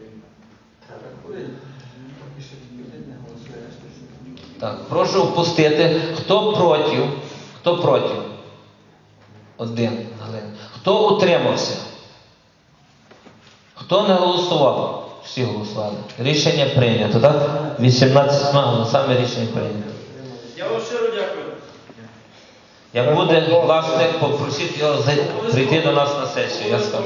Так, прошу впустити. Хто проти? Хто проти? Один. Хто утримався? Хто не голосував? Всі голосували. Рішення прийнято, так? 18 голосами рішення прийнято. Я вам щиро дякую. Як буде власник, попросіть його прийти до нас на сесію, я скажу.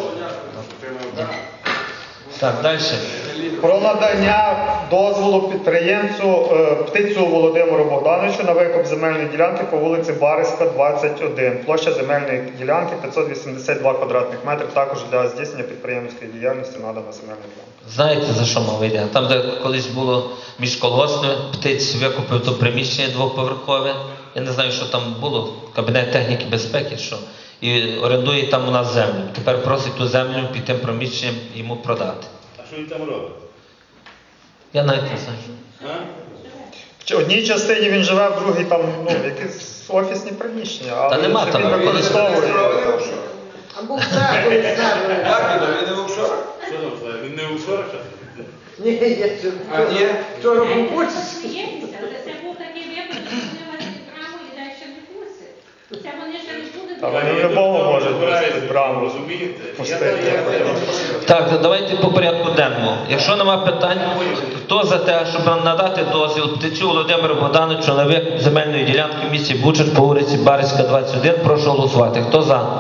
Так, далі. Про надання дозволу підприємцю Птицю Володимиру Богдановичу на викуп земельної ділянки по вулиці Бариська, 21. Площа земельної ділянки 582 квадратних метри, також для здійснення підприємницької діяльності надана земельна ділянка. Знаєте, за що мова йде? Там, де колись було між колгоспами, Птиць викупив то приміщення двоповерхове. Я не знаю, що там було, кабінет техніки безпеки, що. І орендує там у нас землю. Тепер просить ту землю під тим приміщенням йому продати. А що він там робить? Я навіть не знаю. В одній частині він живе, в другій там якісь офісні приміщення, але Та нема він там. використовує. Або в церкві, Він не в офшорах? Що там, Слава? Він не у вчора? Ні, я вчора був у Бучі. Смієтеся, але це був такий випадок, що вони вас відправили і далі не курси. Це вони ще не будуть. Та вони любого можуть пустити браму. Розумієте? Пустити. Так, давайте по порядку денному. Якщо нема питань, хто за те, щоб надати дозвіл Птицю Володимиру Богдановичу на викуп земельної ділянки в місті Бучач по вулиці Бариська, 21, прошу голосувати. Хто за?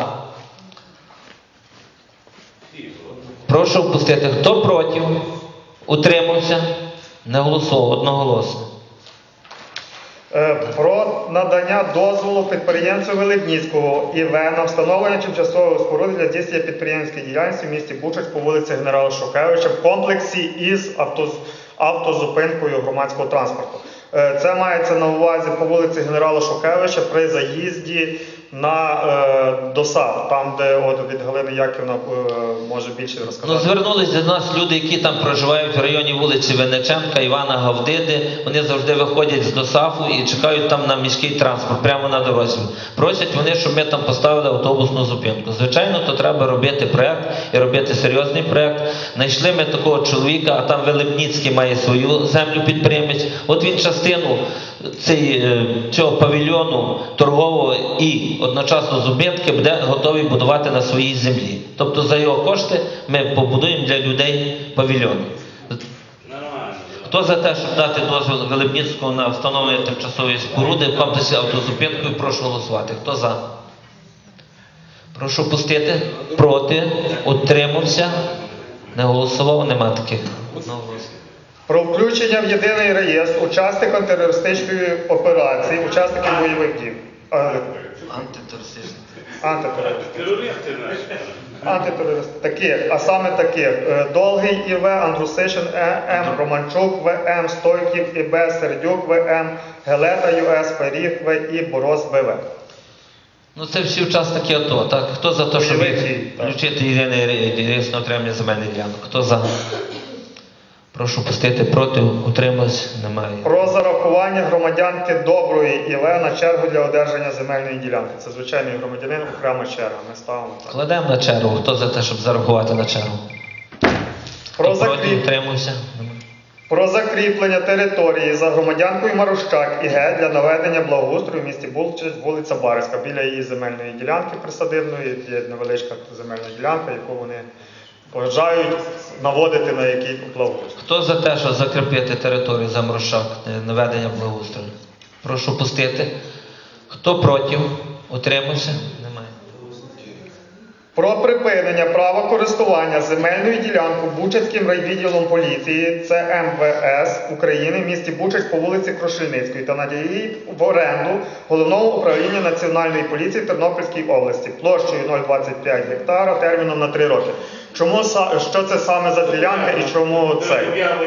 Прошу впустити. Хто проти? Утримався? Не голосував. Одноголосно. Про надання дозволу підприємцю Великніцького ІВ на встановлення тимчасової споруди для здійснення підприємської діяльності в місті Бучач по вулиці Генерала Шухевича в комплексі із автозупинкою громадського транспорту. Це мається на увазі по вулиці Генерала Шухевича при заїзді до САП, там, де от від Галини Яківна може більше розказати. Звернулись до нас люди, які там проживають в районі вулиці Винниченка, Івана Гавдиди. Вони завжди виходять з ДОСАФу і чекають там на міський транспорт, прямо на дорозі. Просять вони, щоб ми там поставили автобусну зупинку. Звичайно, то треба робити проєкт і робити серйозний проєкт. Знайшли ми такого чоловіка, а там Великніцький має свою землю підприємець. От він частину цього павільйону торгового і одночасно зупинки буде готовий будувати на своїй землі. Тобто за його кошти ми побудуємо для людей павільйон. Хто за те, щоб дати дозвіл Великніцькому на встановлення тимчасової споруди в комплексі автозупинкою, прошу голосувати. Хто за? Прошу пустити. Проти. Утримався. Не голосував. Нема таких. Одноголосно. Про включення в єдиний реєстр учасникам терористичної операції, учасників бойових дій. Антитерористичний. Антитерористичних. Терористи наші. Антитерористи. Таких, а саме таких. Долгий І.В., Андрусишин М., Романчук В.М., Стойків І.Б., Сердюк В.М., Гелета Ю.С., Пиріг В.І., Борос Б.В. Ну це всі учасники АТО, так? Хто за те, щоб включити єдиний реєстр на отримання земельних ділянок? Хто за? Прошу пустити. Проти. Утримався. Немає. Про зарахування громадянки Доброї І.В. на чергу для одержання земельної ділянки. Це звичайний громадянин, окрема черга. Ми ставимо так. Кладемо на чергу. Хто за те, щоб зарахувати на чергу? Хто проти? Утримався. Немає. Про закріплення території за громадянкою Марущак І.Г. для наведення благоустрою в місті Булчич, вулиця Барська. Біля її земельної ділянки присадибної є невеличка земельна ділянка, яку вони бажають наводити на який благоустрій. Хто за те, щоб закріпити територію за Марущак, наведення благоустрою? Прошу пустити. Хто проти? Утримався? Немає. Про припинення права користування земельною ділянкою Бучацьким райвідділом поліції ЦМВС України в місті Бучач по вулиці Крушельницької та надає її в оренду Головному управлінню Національної поліції Тернопільській області площею 0,25 гектара терміном на 3 роки. Чому, що це саме за ділянка і чому це?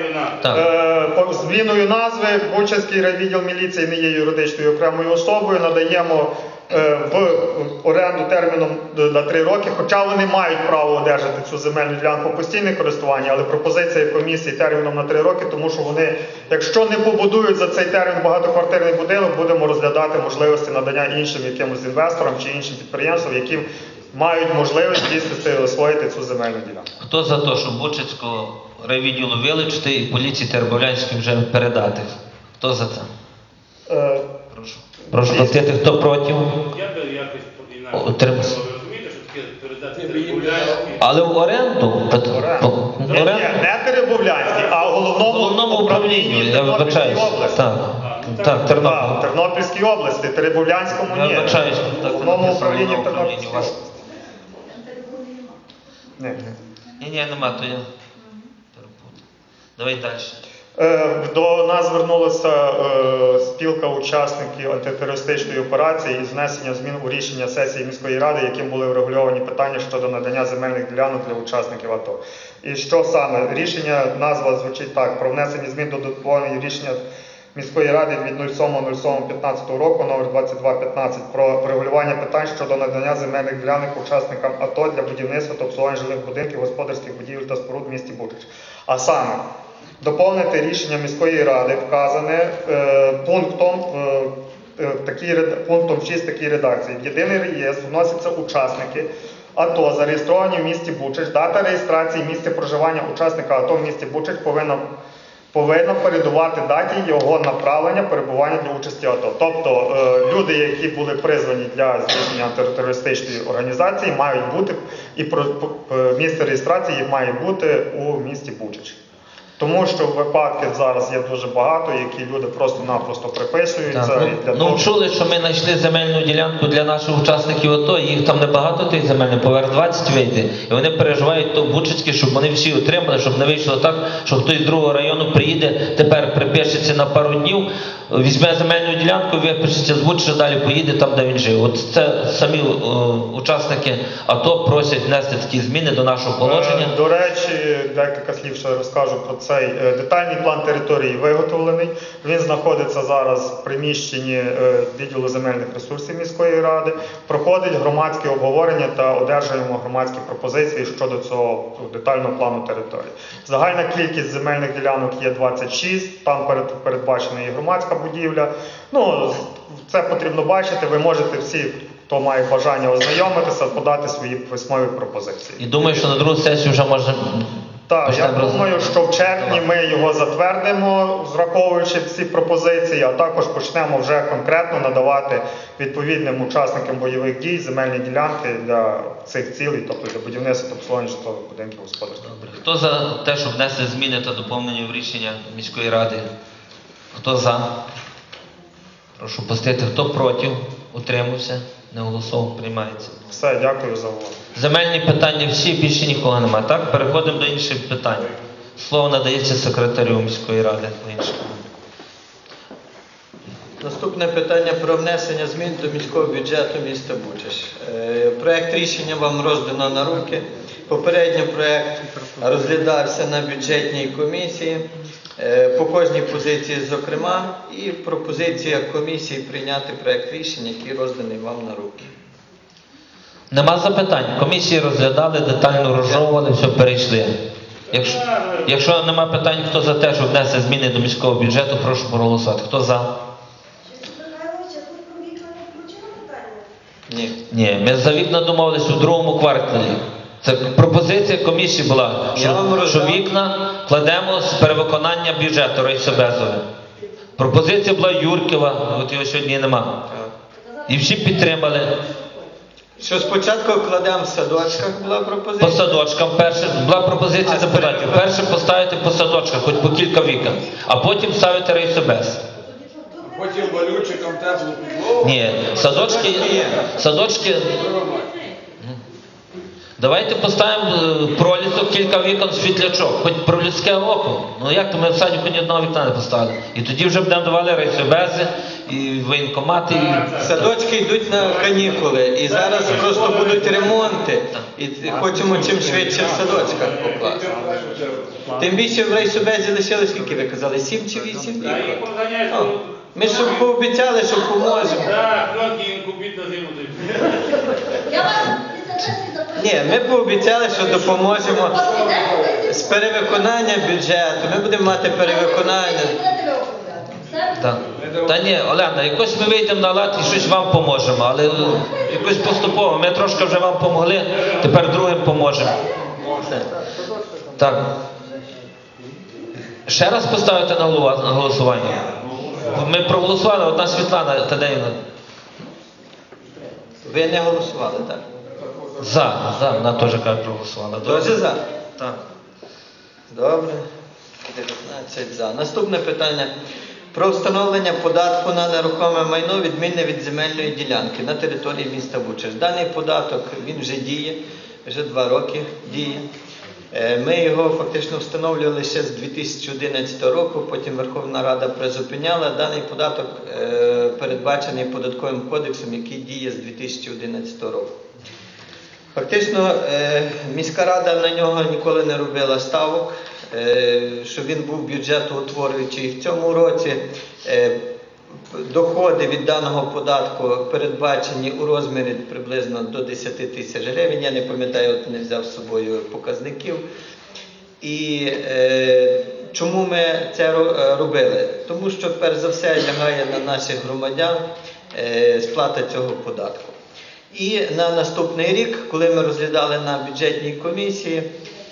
Зміною назви Бучацький райвідділ міліції не є юридичною окремою особою, надаємо в оренду терміном на 3 роки, хоча вони мають право одержати цю земельну ділянку в постійне користування, але пропозиція комісії терміном на 3 роки, тому що вони, якщо не побудують за цей термін багатоквартирний будинок, будемо розглядати можливості надання іншим якимось інвесторам чи іншим підприємствам, які мають можливість дійсно освоїти цю земельну ділянку. Хто за те, щоб Бучацького райвідділу вилучити і поліції Тернопільської вже передати? Хто за це? Прошу. Прошу пустити. Хто проти? Я би якось інакше. Утримався. Ви розумієте, що таке передати Теребовлянській? Але в оренду? Не Теребовлянській, а головному управлінню я вибачаюсь. Так, Тернопільській області, Теребовлянському ні. Я вибачаюсь. Головному управлінні Тернопільській області. Ні, нема, то я перепутав. Давай далі. До нас звернулася спілка учасників антитерористичної операції із внесення змін у рішення сесії міської ради, яким були врегульовані питання щодо надання земельних ділянок для учасників АТО. І що саме? Рішення, назва звучить так: про внесення змін до додаткового рішення міської ради від 07.07.15 року номер 2215 про врегулювання питань щодо надання земельних ділянок учасникам АТО для будівництва та обслуговування жилих будинків, господарських будівель та споруд в місті Бучач. А саме, доповнити рішення міської ради вказане пунктом 6 такій редакції. В єдиний реєстр вносяться учасники АТО, зареєстровані в місті Бучач. Дата реєстрації місця проживання учасника АТО в місті Бучач повинна передувати даті його направлення, перебування для участі АТО. Тобто люди, які були призвані для здійснення антитерористичної організації, мають бути, і місце реєстрації їх має бути у місті Бучач. Тому що випадків зараз є дуже багато, які люди просто-напросто приписуються. Чули, що ми знайшли земельну ділянку для наших учасників АТО, їх там небагато тих земельних, поверх 20 вийде. І вони переживають то Бучацьке, щоб вони всі отримали, щоб не вийшло так, що хтось з другого району приїде, тепер припишеться на пару днів, візьме земельну ділянку, випишеться з Бучача, далі поїде там, де він жив. От це самі учасники АТО просять внести такі зміни до нашого положення. До речі, декілька слів ще розкажу про цей детальний план території виготовлений. Він знаходиться зараз в приміщенні відділу земельних ресурсів міської ради. Проходить громадське обговорення та одержуємо громадські пропозиції щодо цього детального плану території. Загальна кількість земельних ділянок є 26, там передбачена і громадська будівля. Це потрібно бачити, ви можете всі, хто має бажання ознайомитися, подати свої письмові пропозиції. І думаю, що на другу сесію вже можна... Так, я думаю, що в червні ми його затвердимо, враховуючи всі пропозиції, а також почнемо вже конкретно надавати відповідним учасникам бойових дій земельні ділянки для цих цілей, тобто для будівництва та обслуговування житлових будинків господарських. Хто за те, щоб внести зміни та доповнення в рішення міської ради? Хто за? Прошу пустити. Хто проти? Утримався? Не голосував, приймається. Все, дякую за увагу. Земельні питання всі, більше нікого немає, так? Переходимо до інших питань. Слово надається секретарю міської ради. Наступне питання про внесення змін до міського бюджету міста Бучач. Проект рішення вам роздано на руки. Попередньо проект розглядався на бюджетній комісії. По кожній позиції, зокрема, і пропозиція комісії прийняти проект рішення, який розданий вам на руки. Нема запитань. Комісії розглядали, детально розжовували, все, перейшли. Якщо нема питань, хто за те, щоб внести зміни до міського бюджету, прошу проголосувати. Хто за? Ні. Ні, ми за вікна домовились у другому кварталі. Це пропозиція комісії була, що вікна кладемо з перевиконання бюджету Райсобезове. Пропозиція була Юркова, от його сьогодні нема. І всі підтримали. Що спочатку кладемо в садочках, була пропозиція? По садочкам перше, була пропозиція депутатів. Перше поставити по садочках, хоч по кілька вікон, а потім ставити Райсобез. Потім валючикам теплу підлогу. Ні, садочки. Давайте поставимо пролісок, кілька вікон, світлячок, хоч про людське око. Ну як то ми в садіку ні одного вікна не поставили. І тоді вже будемо давали Райсобези, і воєнкомати. Садочки йдуть на канікули, і зараз просто будуть ремонти. І хочемо чим швидше в садочках покласти. Тим більше в Райсобезі лишили, скільки ви казали, 7 чи 8 вікон? Ми ж пообіцяли, що поможемо. Так, ноги їм купіть на зиму. Ні, ми пообіцяли, що допоможемо з перевиконання бюджету. Ми будемо мати перевиконання. Так. Та ні, Олена, якось ми вийдемо на лад і щось вам поможемо, але якось поступово. Ми трошки вже вам помогли, тепер другим поможемо. Так. Ще раз поставити на голосування. Ми проголосували, одна Світлана Тадеївна. Ви не голосували, так? За, вона теж проголосувала. Теж за? Так. Добре. 19 за. Наступне питання. Про встановлення податку на нерухоме майно відмінне від земельної ділянки на території міста Бучач. Даний податок, він вже діє, вже 2 роки діє. Ми його фактично встановлювали ще з 2011 року, потім Верховна Рада призупиняла. Даний податок передбачений Податковим кодексом, який діє з 2011 року. Фактично, міська рада на нього ніколи не робила ставок, що він був бюджетоутворюючий. В цьому році доходи від даного податку передбачені у розмірі приблизно до 10 тисяч гривень. Я не пам'ятаю, от не взяв з собою показників. І чому ми це робили? Тому що, перш за все, лягає на наших громадян сплата цього податку. І на наступний рік, коли ми розглядали на бюджетній комісії,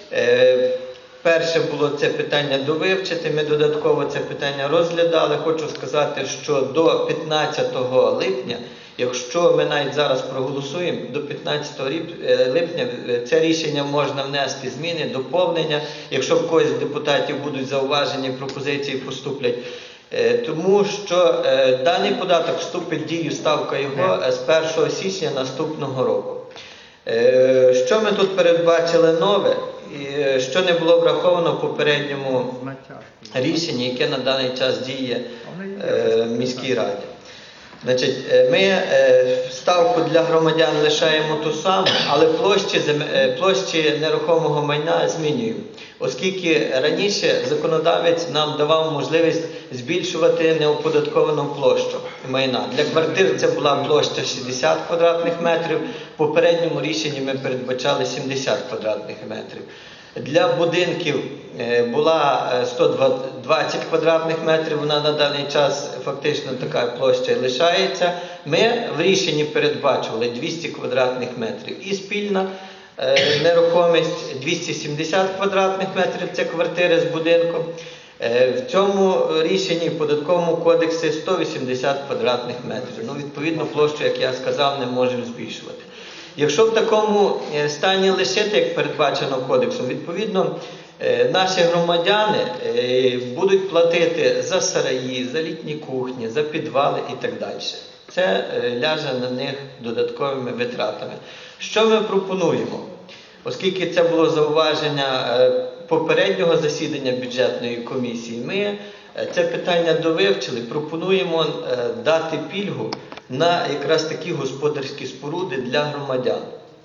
перше було це питання довивчити, ми додатково це питання розглядали. Хочу сказати, що до 15 липня, якщо ми навіть зараз проголосуємо, до 15 липня це рішення можна внести зміни, доповнення, якщо в когось з депутатів будуть зауваження, пропозиції поступлять. Тому що даний податок вступить в дію, ставка його з 1 січня наступного року. Що ми тут передбачили нове, і що не було враховано в попередньому рішенні, яке на даний час діє в міській раді. Значить, ми ставку для громадян лишаємо ту саму, але площі нерухомого майна змінюємо. Оскільки раніше законодавець нам давав можливість збільшувати неоподатковану площу майна. Для квартир це була площа 60 квадратних метрів, в попередньому рішенні ми передбачали 70 квадратних метрів. Для будинків була 120 квадратних метрів, вона на даний час фактично така площа і лишається. Ми в рішенні передбачували 200 квадратних метрів і спільна нерухомість 270 квадратних метрів, це квартири з будинком. В цьому рішенні в Податковому кодексі 180 квадратних метрів. Ну, відповідно, площу, як я сказав, не можемо збільшувати. Якщо в такому стані лишити, як передбачено кодексом, відповідно, наші громадяни будуть платити за сараї, за літні кухні, за підвали і так далі. це ляже на них додатковими витратами. Що ми пропонуємо? Оскільки це було зауваження попереднього засідання бюджетної комісії, ми це питання довивчили, пропонуємо дати пільгу на якраз такі господарські споруди для громадян.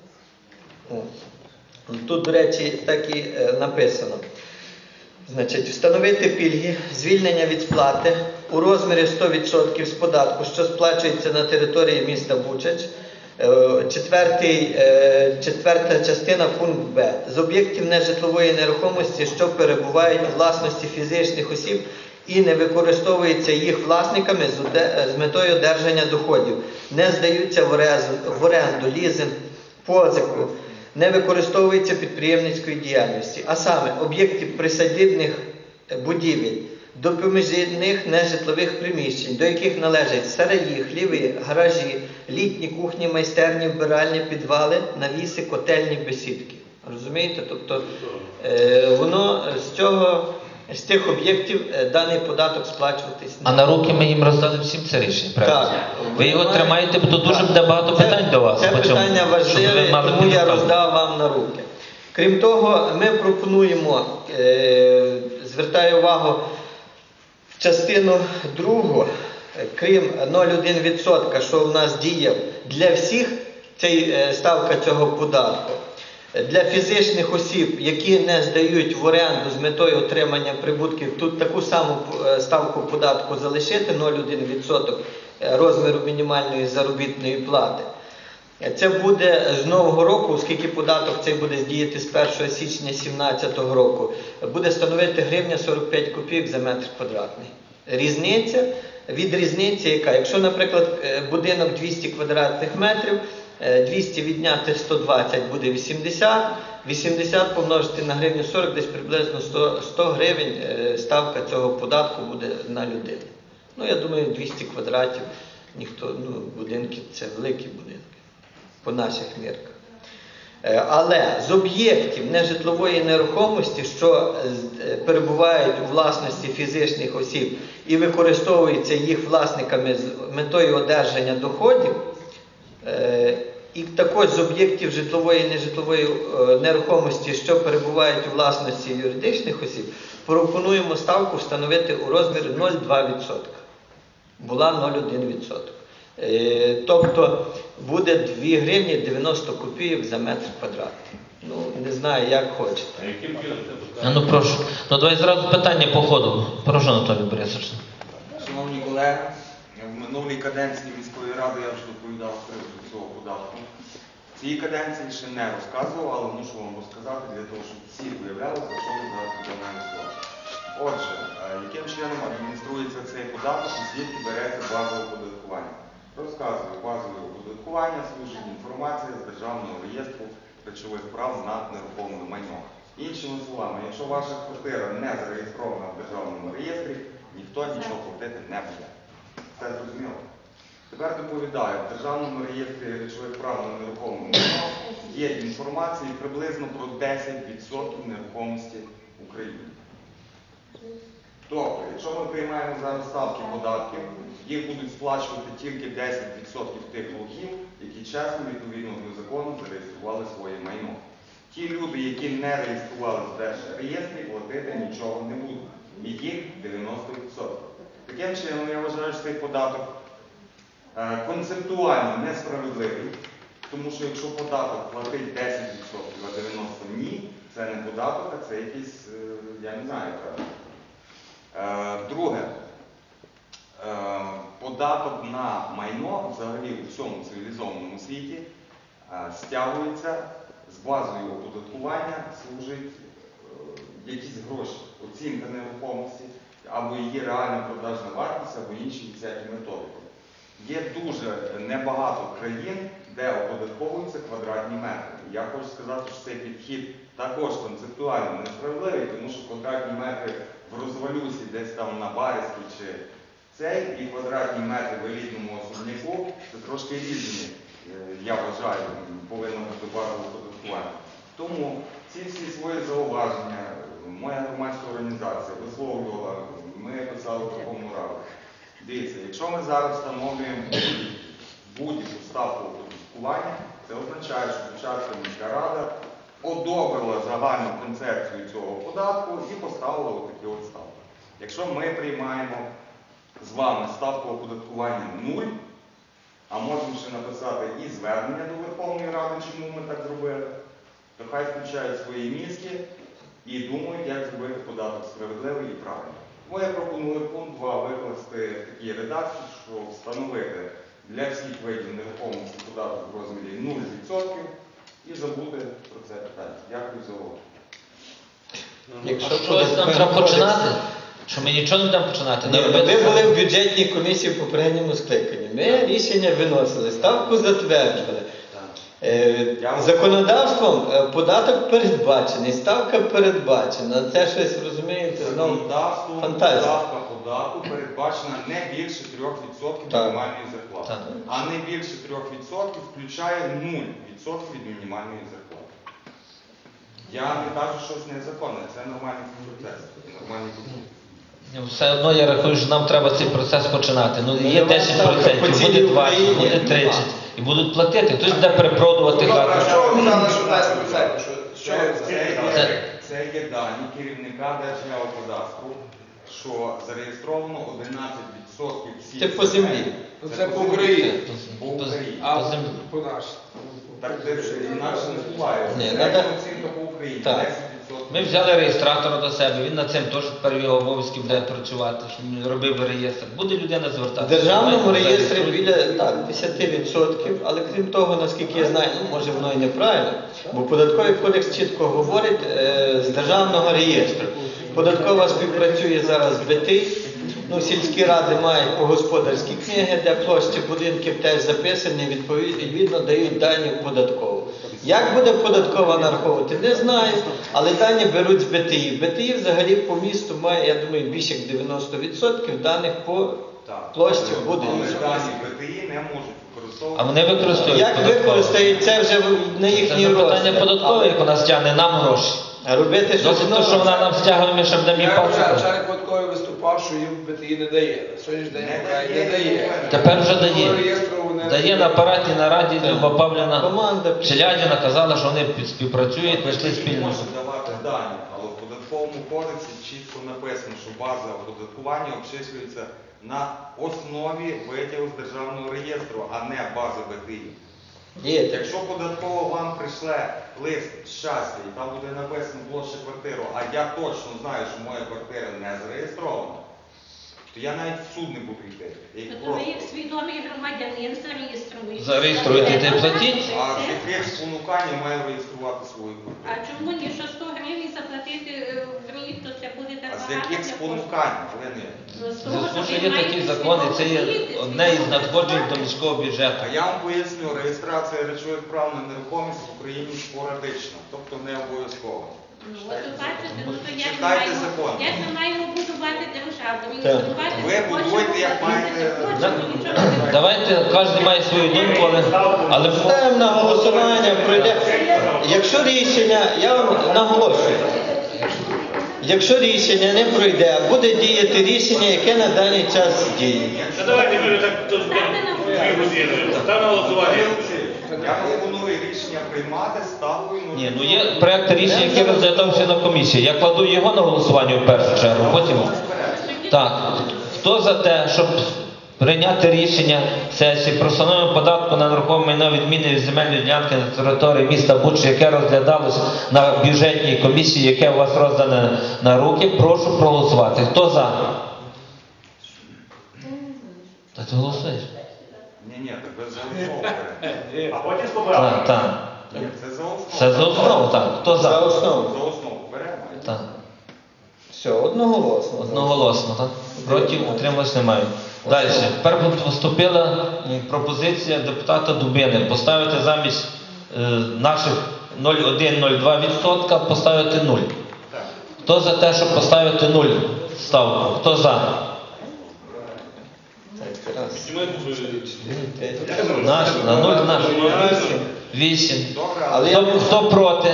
Тут, до речі, так і написано. Значить, встановити пільги, звільнення від сплати у розмірі 100% з податку, що сплачується на території міста Бучач. Четверта частина, пункт Б. З об'єктів нежитлової нерухомості, що перебувають у власності фізичних осіб і не використовуються їх власниками з метою одержання доходів, не здаються в оренду, лізинг, позику, не використовуються підприємницької діяльності, а саме об'єктів присадибних будівель, допоміжних нежитлових приміщень, до яких належать сараї, хліви, гаражі, літні кухні, майстерні, вбиральні, підвали, навіси, котельні, бесідки. Розумієте? Тобто воно з тих об'єктів даний податок сплачуватись не А на руки ми їм роздали всім це рішення, правильно? Так. Ви його тримаєте, бо тут дуже буде багато питань до вас. Це питання важливе, тому я роздав вам на руки. Крім того, ми пропонуємо, звертаю увагу, в частину 2, крім 0,1%, що в нас діє для всіх, ставка цього податку, для фізичних осіб, які не здають в оренду з метою отримання прибутків, тут таку саму ставку податку залишити, 0,1% розміру мінімальної заробітної плати. Це буде з нового року, оскільки податок цей буде діяти з 1 січня 2017 року, буде становити гривня 45 копійок за метр квадратний. Різниця, від різниці яка? Якщо, наприклад, будинок 200 квадратних метрів, 200 відняти 120 буде 80, 80 помножити на гривню 40, десь приблизно 100 гривень ставка цього податку буде на людину. Ну, я думаю, 200 квадратів, будинки – це великі будинки, по наших мірках. Але з об'єктів нежитлової нерухомості, що перебувають у власності фізичних осіб і використовуються їх власниками з метою одержання доходів, і також з об'єктів житлової і нежитлової нерухомості, що перебувають у власності юридичних осіб, пропонуємо ставку встановити у розмірі 0,2%. Була 0,1%. Тобто буде 2 гривні 90 копійок за метр квадратний. Не знаю, як хочете. Прошу. Давай зразу питання по ходу. Прошу, Анатолій Борисович. Шановні колеги, в минулій каденції міської ради я вже доповідав з приводу цього податку. В цій каденції ще не розказував, але мушу вам розказати для того, щоб всі уявляли, за що ви зараз виконуєте. Отже, яким чином адмініструється цей податок і звідки береться базове оподаткування? Розказую, базове оподаткування служить інформація з Державного реєстру речових прав на нерухоме майно. Іншими словами, якщо ваша квартира не зареєстрована в Державному реєстрі, ніхто нічого платити не буде. Це зрозуміло? Тепер доповідаю, в Державному реєстрі речових прав на нерухоме майно є інформація приблизно про 10% нерухомості України. Тобто, якщо ми приймаємо зараз ставки податків, їх будуть сплачувати тільки 10% тих лохів, які чесно, відповідно до закону, зареєстрували своє майно. Ті люди, які не реєстрували в Держреєстрі, платити нічого не будуть. І їх 90%. Таким чином, я вважаю, що цей податок концептуально несправедливий, тому що якщо податок платить 10%, а 90% ні, це не податок, а це якийсь, я не знаю, правильно. Друге, податок на майно взагалі у всьому цивілізованому світі стягується з базою оподаткування, служить якісь гроші, оцінка нерухомості, або її реальна продажна вартість, або інші всякі методики. Є дуже небагато країн, де оподатковуються квадратні метри. Я хочу сказати, що цей підхід також концептуально несправедливий, тому що квадратні метри в розвалюсі десь там на Барській чи цей, і квадратні метри в елітному особняку – це трошки різні, я вважаю, повинно бути базове оподаткування. Тому ці всі свої зауваження, моя громадська організація висловлювала, ми писали в Верховну Раду. Дивіться, якщо ми зараз встановлюємо будь-яку ставку оподаткування, це означає, що спочатку міська рада одобрила загальну концепцію цього податку і поставила отакі от ставки. Якщо ми приймаємо з вами ставку оподаткування 0, а можемо ще написати і звернення до Верховної Ради, чому ми так зробили, то хай включають свої мізки і думають, як зробити податок справедливий і правильний. Тому я пропоную пункт 2 викласти в такій редакції, що встановити для всіх видів нерухомості податок в розмірі 0% і забути про це питання. Дякую за увагу. Якщо Щось нам треба починати? Що ми нічого не будемо починати? Ні, ви були в бюджетній комісії в попередньому скликанні. Ми рішення виносили, ставку затверджували. Законодавством податок передбачений, ставка передбачена. Це щось, розумієте, знову фантазія. Ставка податку передбачена не більше 3% мінімальної зарплати. А не більше 3% включає 0% від мінімальної зарплати. Я не кажу, що це незаконне, це нормальний процес, нормальний процес. Все одно я рахую, що нам треба цей процес починати. Ну, є 10%, буде 20, буде 30. І будуть платити. Хтось буде перепродувати хату. Це є дані керівника Держгеокадастру, що зареєстровано 11% всіх. Це по землі. Це по Україні. По Україні. А по нашій. Так це інакше не впливає. Це оцінка по Україні. 10%. Ми взяли реєстратора до себе, він над цим теж тепер його обов'язки буде працювати, щоб він робив реєстр. Буде людина звертатися. В державному реєстрі біля 10%, але крім того, наскільки я знаю, може воно і неправильно, бо Податковий кодекс чітко говорить з державного реєстру. Податкова співпрацює зараз з БТІ, сільські ради мають по господарські книги, де площі будинків теж записані, відповідно дають дані в податкову. Як буде податкова нараховувати, не знаю, але дані беруть з БТІ. БТІ взагалі по місту має, я думаю, більше як 90% даних по площі будинків. Але дані БТІ не можуть використовувати. А вони використовують Як використають, це вже на їхній розгляд. Це питання податкове, як вона стягне нам гроші. А робити щось Досить те, що вона нам стягує, ми щоб нам її палку. Начальник податковий виступав, що їм БТІ не дає. На сьогоднішній день не дає. Тепер вже дає. Дає на апараті, на раді, Люба Павлівна Челядіна казала, що вони співпрацюють, знайшли спільну. Може давати дані, але в податковому кодексі чітко написано, що база оподаткування обчислюється на основі витягу з державного реєстру, а не бази БТІ. Якщо податково вам прийшле лист щастя, і там буде написано площа квартиру, а я точно знаю, що моя квартира не зареєстрована, то я навіть в суд не буду йти. Тобто ви як свідомий громадянин зареєструєте. Зареєструйте та й платіть. А з яких спонукань я маю реєструвати свою квартиру? А чому ні, що 100 гривень заплатити в рік, то це буде так А багато? з яких спонукань? Олені? Тому що є такі закони, це є одне із надходжень до міського бюджету. А я вам поясню, реєстрація речових прав на нерухомість в Україні спорадична, тобто не обов'язкова. Читайте закон. Як ми маємо будувати державу? Ви будуєте, як маєте. Давайте, кожен має свою думку, але ставимо на голосування, пройде. Якщо рішення, я вам наголошую, якщо рішення не пройде, буде діяти рішення, яке на даний час діє. Давайте ми так 2 години. Став на голосування. Я пропоную рішення приймати ставкою. ні, є проєкт рішення, який розглядався на комісії. Я кладу його на голосування в першу чергу, потім. Так, хто за те, щоб прийняти рішення сесії про встановлення податку на нерухоме майно відміни від земельної ділянки на території міста Буча, яке розглядалось на бюджетній комісії, яке у вас роздане на руки, прошу проголосувати. Хто за? Та ти голосуєш? Ні, так ви за основу берете. А потім побрали. Так. Це за основу. Це за основу, так. Хто за? За основу. За основу беремо. Так. Все, одноголосно. Одноголосно, так? Проти, утрималось немає. Далі. Тепер поступила пропозиція депутата Дубини поставити замість наших 0,1-0,2% поставити 0. Хто за те, щоб поставити 0 ставку? Хто за? Наш, на 0 наш. 8. Хто проти?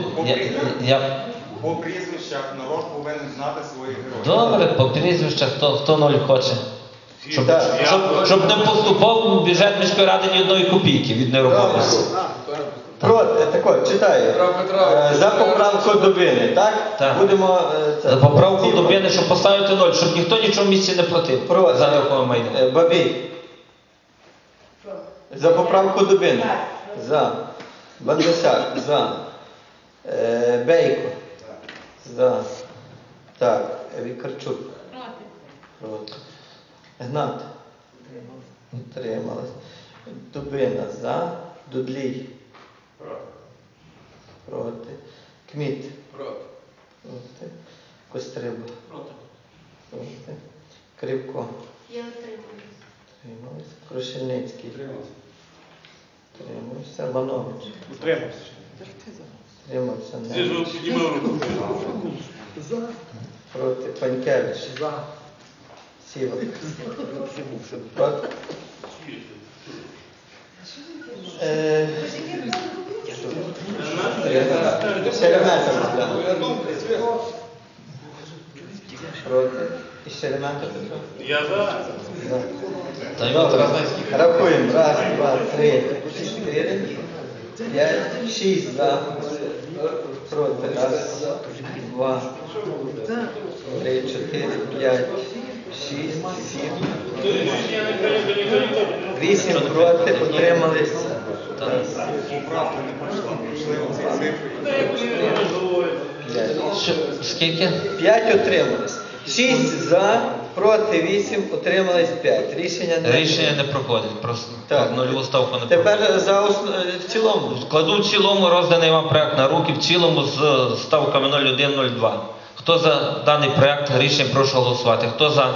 По прізвищах народ повинен знати своїх героїв. Добре, по прізвищах, хто 0 хоче. Щоб не поступав в бюджет міської ради ні одної копійки від нерухомості. Проти, так от, читаю. За поправку Дубини, так? Так. Будемо... За поправку Дубини, щоб поставити 0, щоб ніхто нічого в місті не платив за нерухоме майно. Бабій. За поправку Дубини. За. Бандесяк. За. Бейко. За. Так. Вікарчук. Проти. Гнат. Утрималась. Дубина. За. Дудлій. Проти. Кміт. Проти. Костриба. Проти. Кривко. Я отримую. Утрималась. Крушельницький. Утримався. Ланович. Утримався. Утримався. Ти ж піднімав руку. Проти. Панькевич. Сіва. Проти. Шеремета. Проти. І Шеремета. Я за. Рахуємо. Раз, два, три, 4, 5, 6 за. Проти. Раз, два, 3, 4, 5, 6, 7. 8 проти, утримались. Скільки? 5 утримались. 6 за, проти 8, утримались 5. Рішення не проходить, просто Так. нульову ставку не проходить. Тепер в цілому. Кладу в цілому, розданий вам проект на руки, в цілому з ставками 0,1-0,2. Хто за даний проект? Рішення прошу голосувати. Хто за?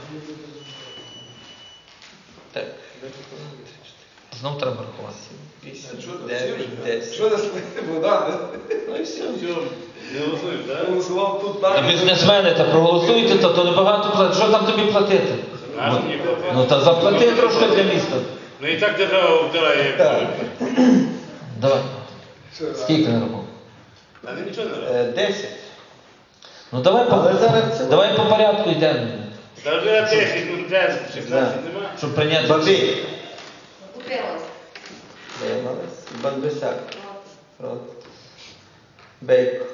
Так. Знов треба рахувати. 8, 9, 10. Що не слухати, Богдан? Ну і все. Не голосуєш, так? Голосував тут Та так. бізнесмени, та проголосуйте, то небагато платить. Що там тобі платити? Нащо мені платити? Ну та заплати трошки для міста. Ну і так держава вбирає, як Так. Давай. Скільки не рахував? А не нічого не робить. 10. Ну давай Але зараз це- давай по порядку йдемо. Та вже 10, ну 10, 16 нема. Щоб прийняти. Бабій. Утрималась. Утримались. Бандусяк. Проти. Бейко.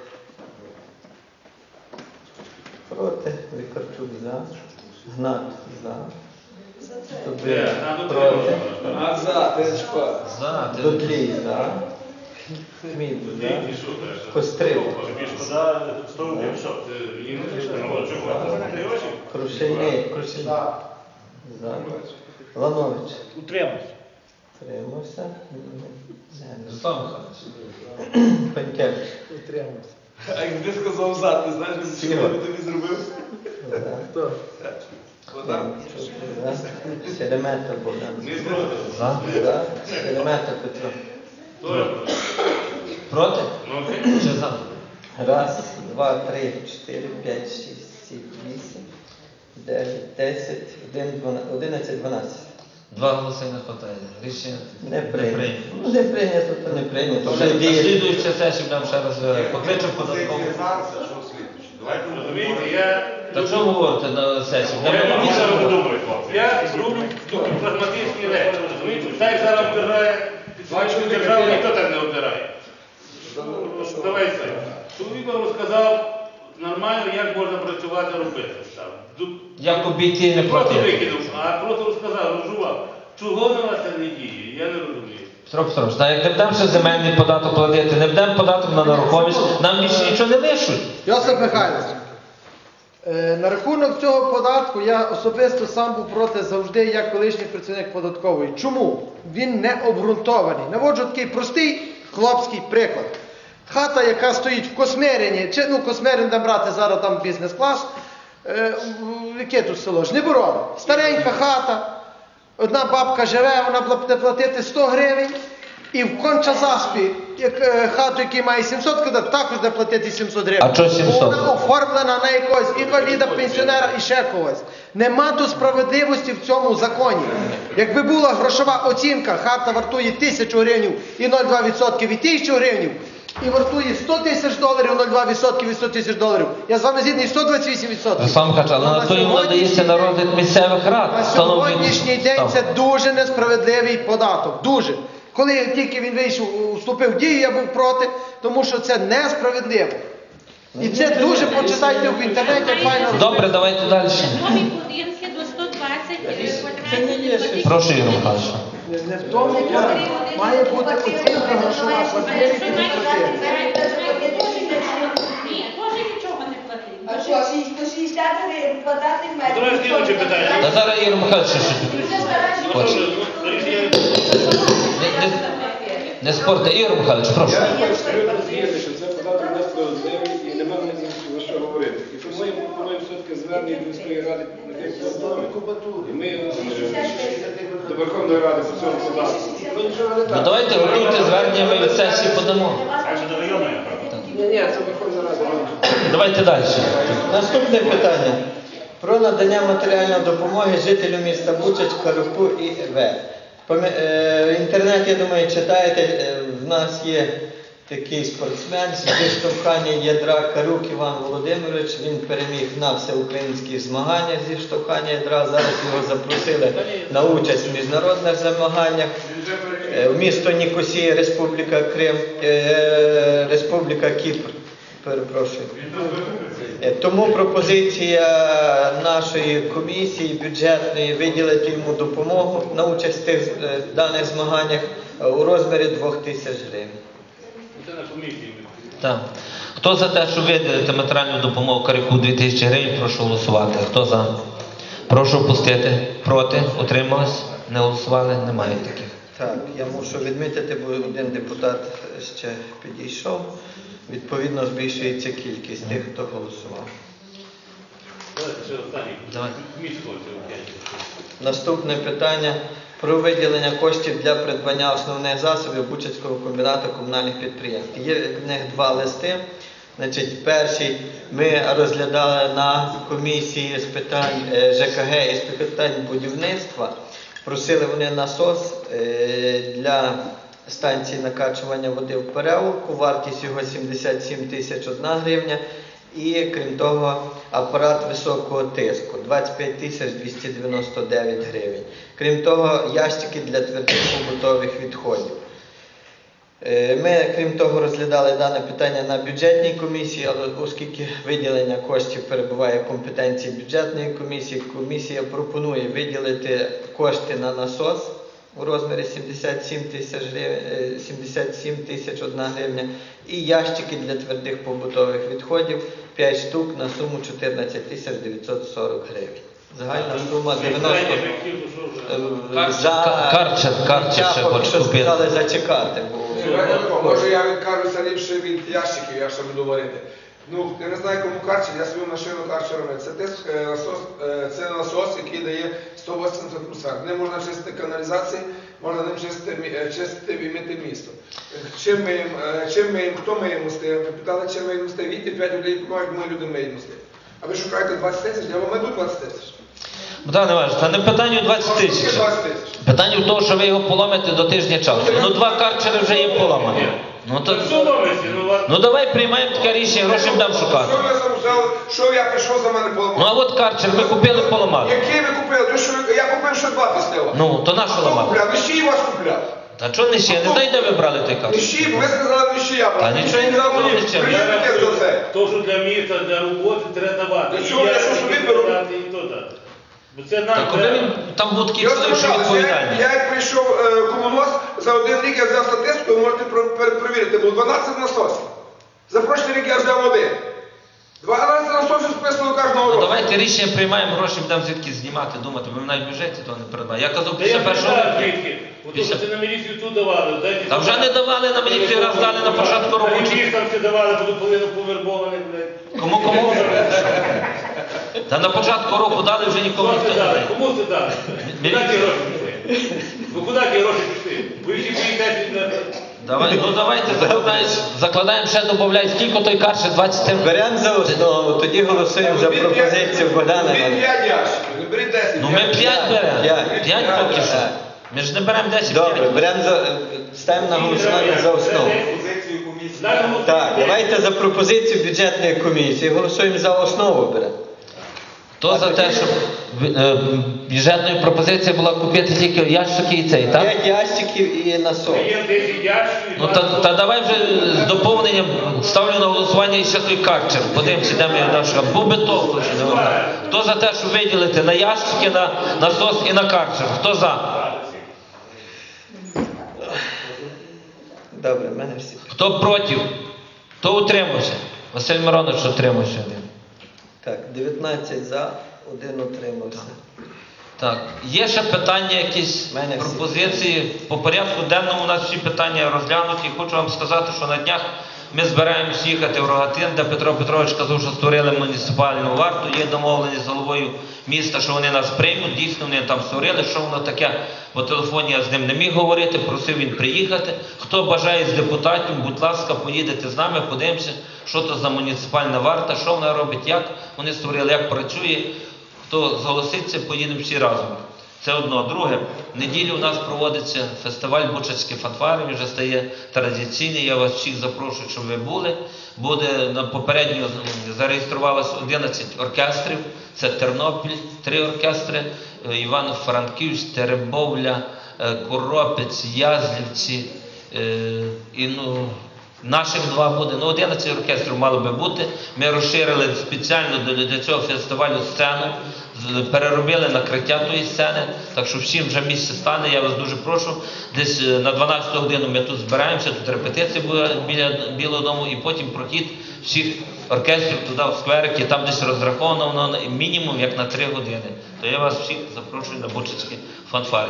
Проти. Вікарчук за. Гнат за. Дубина. Проти. А за, ти ж па. За, ти Дудлій за. Кміт за. Костриба. Тобі шкода стовбів, що? Ти їм не шкода, ну чого? Ти гроші? Крушельний. За. Ланович. Утримався. Утримався. Руслан Михайлович. Панькевич. Утримався. А якби сказав за, ти знаєш, що я тобі зробив? За. Богдан? За. Шеремета Богдан. Ми проти. За. За. Шеремета Петро. Хто є проти? Проти? Ну окей. Чи за? Раз, два, три, 4, 5, 6, 7, 8, 9, 10, 11, 12. 2 голоси не хватає. Рішення Не прийнято. Ну, не прийнято, то не прийнято. Вже діє. Слідуюча сесія будемо ще раз покличемо податкову. Розумієте, я... Та що говорите на сесії? Я зроблю такі прагматичні речі. Розумієте, так зараз обдирає свою державу, ніхто так не обдирає. Давайте. Чоловік вам розказав нормально, як можна працювати, робити. Як обійти і не Не просто платити. викинув, а просто розказав, розжував. Чого на вас це не діє? Я не розумію. Петро Петрович, та як не будемо ще земельний податок платити, не будемо податок на нерухомість, нам більше нічого не лишуть. Йосип Михайлович, на рахунок цього податку я особисто сам був проти завжди, як колишній працівник податкової. Чому? Він не обґрунтований. Наводжу такий простий хлопський приклад. Хата, яка стоїть в Космеріні, чи, ну, Космерін де брати зараз там бізнес-клас, яке тут село? Жнеборове. Старенька хата, одна бабка живе, вона буде платити 100 гривень, і в Кончазаспі, хату, який має 700 квадратів, також буде платити 700 гривень. А чого 700? Бо вона оформлена на якогось інваліда, пенсіонера і ще когось. Нема тут справедливості в цьому законі. Якби була грошова оцінка, хата вартує 1000 гривень і 0,2% і 1000 гривень, і вартує 100 тисяч доларів, 0,2% від 100 тисяч доларів. Я з вами згідний, 128%. Руслан Михайлович, але на то йому надається на розвиток місцевих рад. На сьогоднішній день це дуже несправедливий податок. Дуже. Коли тільки він вийшов, вступив в дію, я був проти, тому що це несправедливо. І це дуже почитайте в інтернеті, як файно. Добре, давайте далі. Нові будинки до 120 квадратів. Прошу, Ігор Михайлович. Не в тому має бути оцінка грошова, платити Ні, теж нічого не платить. А що, 160 квадратних метрів? Давай слідуюче питання. Та зараз Ігор Михайлович ще щось. Хоче. Не спорте. Ігор Михайлович, прошу. Я абсолютно згідний, що це податок несправедливий і немає мені за що говорити. І тому я пропоную все-таки звернення до міської ради на тих податок. І ми до Верховної Ради по цьому податку. Ну нічого не Ну так. давайте готуйте звернення, ми від сесії подамо. Ні, це Верховна Рада. Давайте далі. Наступне питання. Про надання матеріальної допомоги жителю міста Бучач, Карупу і В. В інтернеті, я думаю, читаєте, в нас є такий спортсмен з штовхання ядра Карук Іван Володимирович. Він переміг на всеукраїнських змаганнях зі штовхання ядра. Зараз його запросили на участь в міжнародних змаганнях. В місто Нікосія, Республіка Кіпр. Перепрошую. Тому пропозиція нашої комісії бюджетної виділити йому допомогу на участь в тих даних змаганнях у розмірі 2000 гривень. Це на комісії. Так. Хто за те, щоб виділити матеріальну допомогу Карику 2000 гривень, прошу голосувати. Хто за? Прошу опустити. Проти? Утримались? Не голосували? Немає таких. Так, я мушу відмітити, бо один депутат ще підійшов. Відповідно, збільшується кількість тих, хто голосував. Давайте ще останній. Давай. Місько це окей. Наступне питання про виділення коштів для придбання основних засобів Бучацького комбінату комунальних підприємств. Є в них два листи. Значить, перший ми розглядали на комісії з питань ЖКГ і з питань будівництва. Просили вони насос для станції накачування води в переулку, вартість його 77 тисяч 1 гривня. І, крім того, апарат високого тиску 25 тисяч 299 гривень. Крім того, ящики для твердих побутових відходів. Ми, крім того, розглядали дане питання на бюджетній комісії, але оскільки виділення коштів перебуває в компетенції бюджетної комісії, комісія пропонує виділити кошти на насос у розмірі 77 тисяч 1 гривня і ящики для твердих побутових відходів 5 штук на суму 14 тисяч 940 гривень. Загальна сума 90. Карчер ще хоче купити. Сказали зачекати. Може я відкажуся ліпше від ящиків, я ще буду говорити. Ну, я не знаю, кому карчер, я свою машину карчер робив. Це насос, який дає 180 атмосфер. Ним можна чистити каналізації, можна ним чистити і мити місто. Хто миє мости? Ви питали, чим миє мости? Війти 5 людей допомагають, мої люди миють мости. А ви шукаєте 20 тисяч, я вам найду 20 тисяч. Богдан Іванович, це не питання 20 тисяч. Питання в тому, що ви його поломите до тижня часу. Ну, 2 карчери вже є поламані. Ну давай приймаємо таке рішення, гроші дам шукати. Що я прийшов за мене поламати? Ну а от карчер, ми купили, поламали. Який ви купили? Я купив ще 2 після вас. Ну, то нащо ламати? Ви ще і вас купляв. Та чого не ще? Не знаю, де ви брали той карчер. Нищі, ви сказали, нищі я брав. Та нічого не було нічого. Приїдете за це. То, що для міста, для роботи треба давати. Для чого? Я що собі беру? І то дати. Бо це нам Та коли треба. він там був такий чоловік, що відповідальний. Я як прийшов комунгос, за 1 рік я взяв статистику, ви можете перевірити, було 12 насосів. За прошлий рік я взяв 1. 12 насосів списано кожного Ну року. давайте рішення приймаємо, гроші дам звідки знімати, думати, бо ми навіть в бюджеті того не передбали. Я казав, Та я після першого питаю, року. звідки? Бо то, це на міліцію тут давали. Та вже не давали на міліцію, раз дали на початку року. Там все давали, бо половину повербованих, блядь. Кому? Та на початку року дали, вже нікому Кому ніхто це не дали? дає. Кому це дали? Куди ті гроші пішли? Ви куди ті гроші пішли? Ви ще приїдете Ну давайте закладаємо ще, додаємо, скільки той карчер, 20 тим. Беремо за основу, тоді голосуємо за пропозицію Богдана. Беріть 5 ящиків, не беріть 10. Ну ми 5 беремо. 5 поки що. Так. Ми ж не беремо 10. Добре, ставимо на голосування за основу. Позицію комісії Так, давайте за пропозицію бюджетної комісії. Голосуємо за основу беремо. Хто за те, щоб бюджетною пропозицією була купити тільки ящики і цей, так? 5 ящиків і насос. Ну та давай вже з доповненням ставлю на голосування і ще той карчер. Подивимося, де ми нашого. Був би толку, чи не вона. Хто за те, щоб виділити на ящики, на насос і на карчер? Хто за? Добре, в мене всі. Хто проти? Хто утримався? Василь Миронович утримався один. Так, 19 за, 1 утримався. Так, є ще питання, якісь пропозиції? По порядку денному у нас всі питання розглянуті. Хочу вам сказати, що на днях ми збираємося їхати в Рогатин, де Петро Петрович казав, що створили муніципальну варту. Є домовленість з головою міста, що вони нас приймуть. Дійсно, вони там створили, що воно таке. По телефоні я з ним не міг говорити, просив він приїхати. Хто бажає з депутатів, будь ласка, поїдете з нами, подивимося, що це за муніципальна варта, що вона робить, як вони створили, як працює. Хто зголоситься, поїдемо всі разом. Це одно. Друге, в неділю у нас проводиться фестиваль Бучацькі фанфари, він вже стає традиційний, я вас всіх запрошую, щоб ви були. Буде, попередньо зареєструвалося 11 оркестрів, це Тернопіль, 3 оркестри, Івано-Франківськ, Теребовля, Коропець, Язлівці, і наших 2 буде, 11 оркестрів мало би бути. Ми розширили спеціально для цього фестивалю сцену, переробили накриття тої сцени, так що всім вже місце стане. Я вас дуже прошу, десь на 12 годину ми тут збираємося, тут репетиція буде біля Білого дому, і потім прохід всіх оркестрів туди в скверики, там десь розраховано мінімум як на 3 години. То я вас всіх запрошую на Бучацькі фанфари.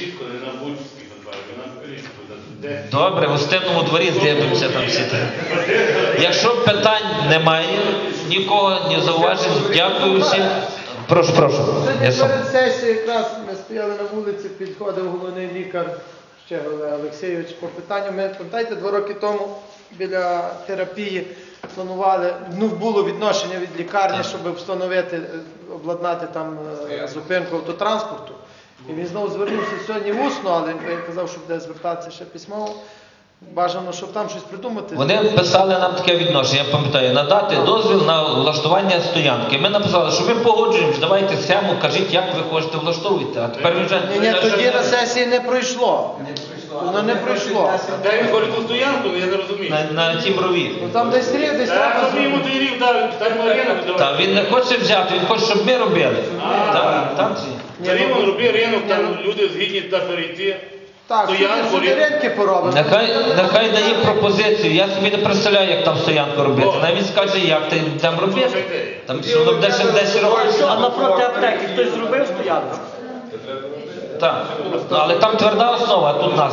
Добре, в гостинному дворі здивимося там всі. Якщо питань немає, нікого, ні зауважень, дякую всім. Прошу. Сьогодні перед сесією якраз ми стояли на вулиці, підходив головний лікар ще Олег Олексійович по питанню. Ми, пам'ятаєте, 2 роки тому біля терапії планували, було відношення від лікарні, щоб встановити, обладнати там зупинку автотранспорту. І він знову звернувся сьогодні усно, але він казав, що буде звертатися ще письмово. Бажано, щоб там щось придумати. Вони писали нам таке відношення, я пам'ятаю, надати дозвіл на влаштування стоянки. Ми написали, що ми погоджуємося, давайте схему, кажіть, як ви хочете влаштовувати. А тепер вже... Ні, тоді на сесії не пройшло. Воно не пройшло. Дай він хоче ту стоянку, я не розумію. На тім рові. Ну там десь рів, десь треба. Так, йому той рів, так ринок. Так, він не хоче взяти, він хоче, щоб ми робили. Там ці. Рівно роби ринок, там люди згідні та перейти. Так, сюди ринки поробимо. Нехай дає пропозицію. Я собі не представляю, як там стоянку робити. Навіть скаже, як ти там робити. Там воно буде ще десь робити. А напроти аптеки хтось зробив стоянку? Так, але там тверда основа, а тут нас.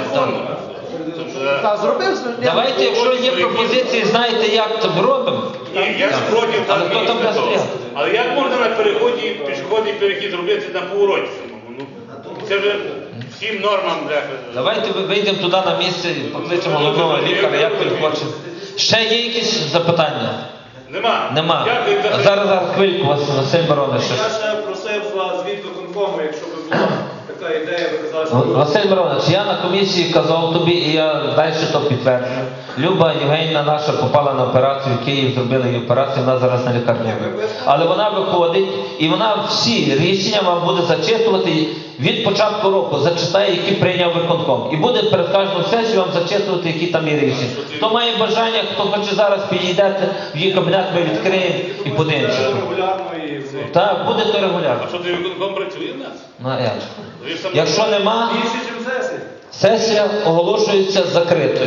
Так, зробив. Давайте, якщо є пропозиції, знаєте, як це робимо. Я ж проти, але хто там буде стояти? Але як можна на переході, пішохідний перехід зробити на повороті? Це вже всім нормам. Давайте вийдемо туди на місце, покличемо головного лікаря, як він хоче. Ще є якісь запитання? Нема. Зараз хвильку, Василь Миронович. Я ще просив звіт виконкому, якщо би була така ідея, ви казали, що... Василь Миронович, я на комісії казав тобі, і я далі то підтверджую. Люба Євгенівна наша попала на операцію в Київ, зробили її операцію, вона зараз на лікарні. Але вона виходить, і вона всі рішення вам буде зачитувати від початку року, зачитає, які прийняв виконком. І буде перед кожною сесією вам зачитувати, які там є рішення. Хто має бажання, хто хоче зараз підійдете в її кабінет, ми відкриємо і подивимося. Так, буде то регулярно. А що ти виконком працює в нас? Ну, як? Якщо нема, сесія оголошується закритою.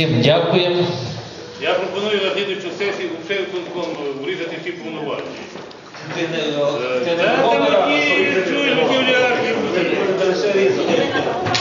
Всім дякуємо. Я пропоную на слідчу сесію все виконком врізати всі повноваження. Ти не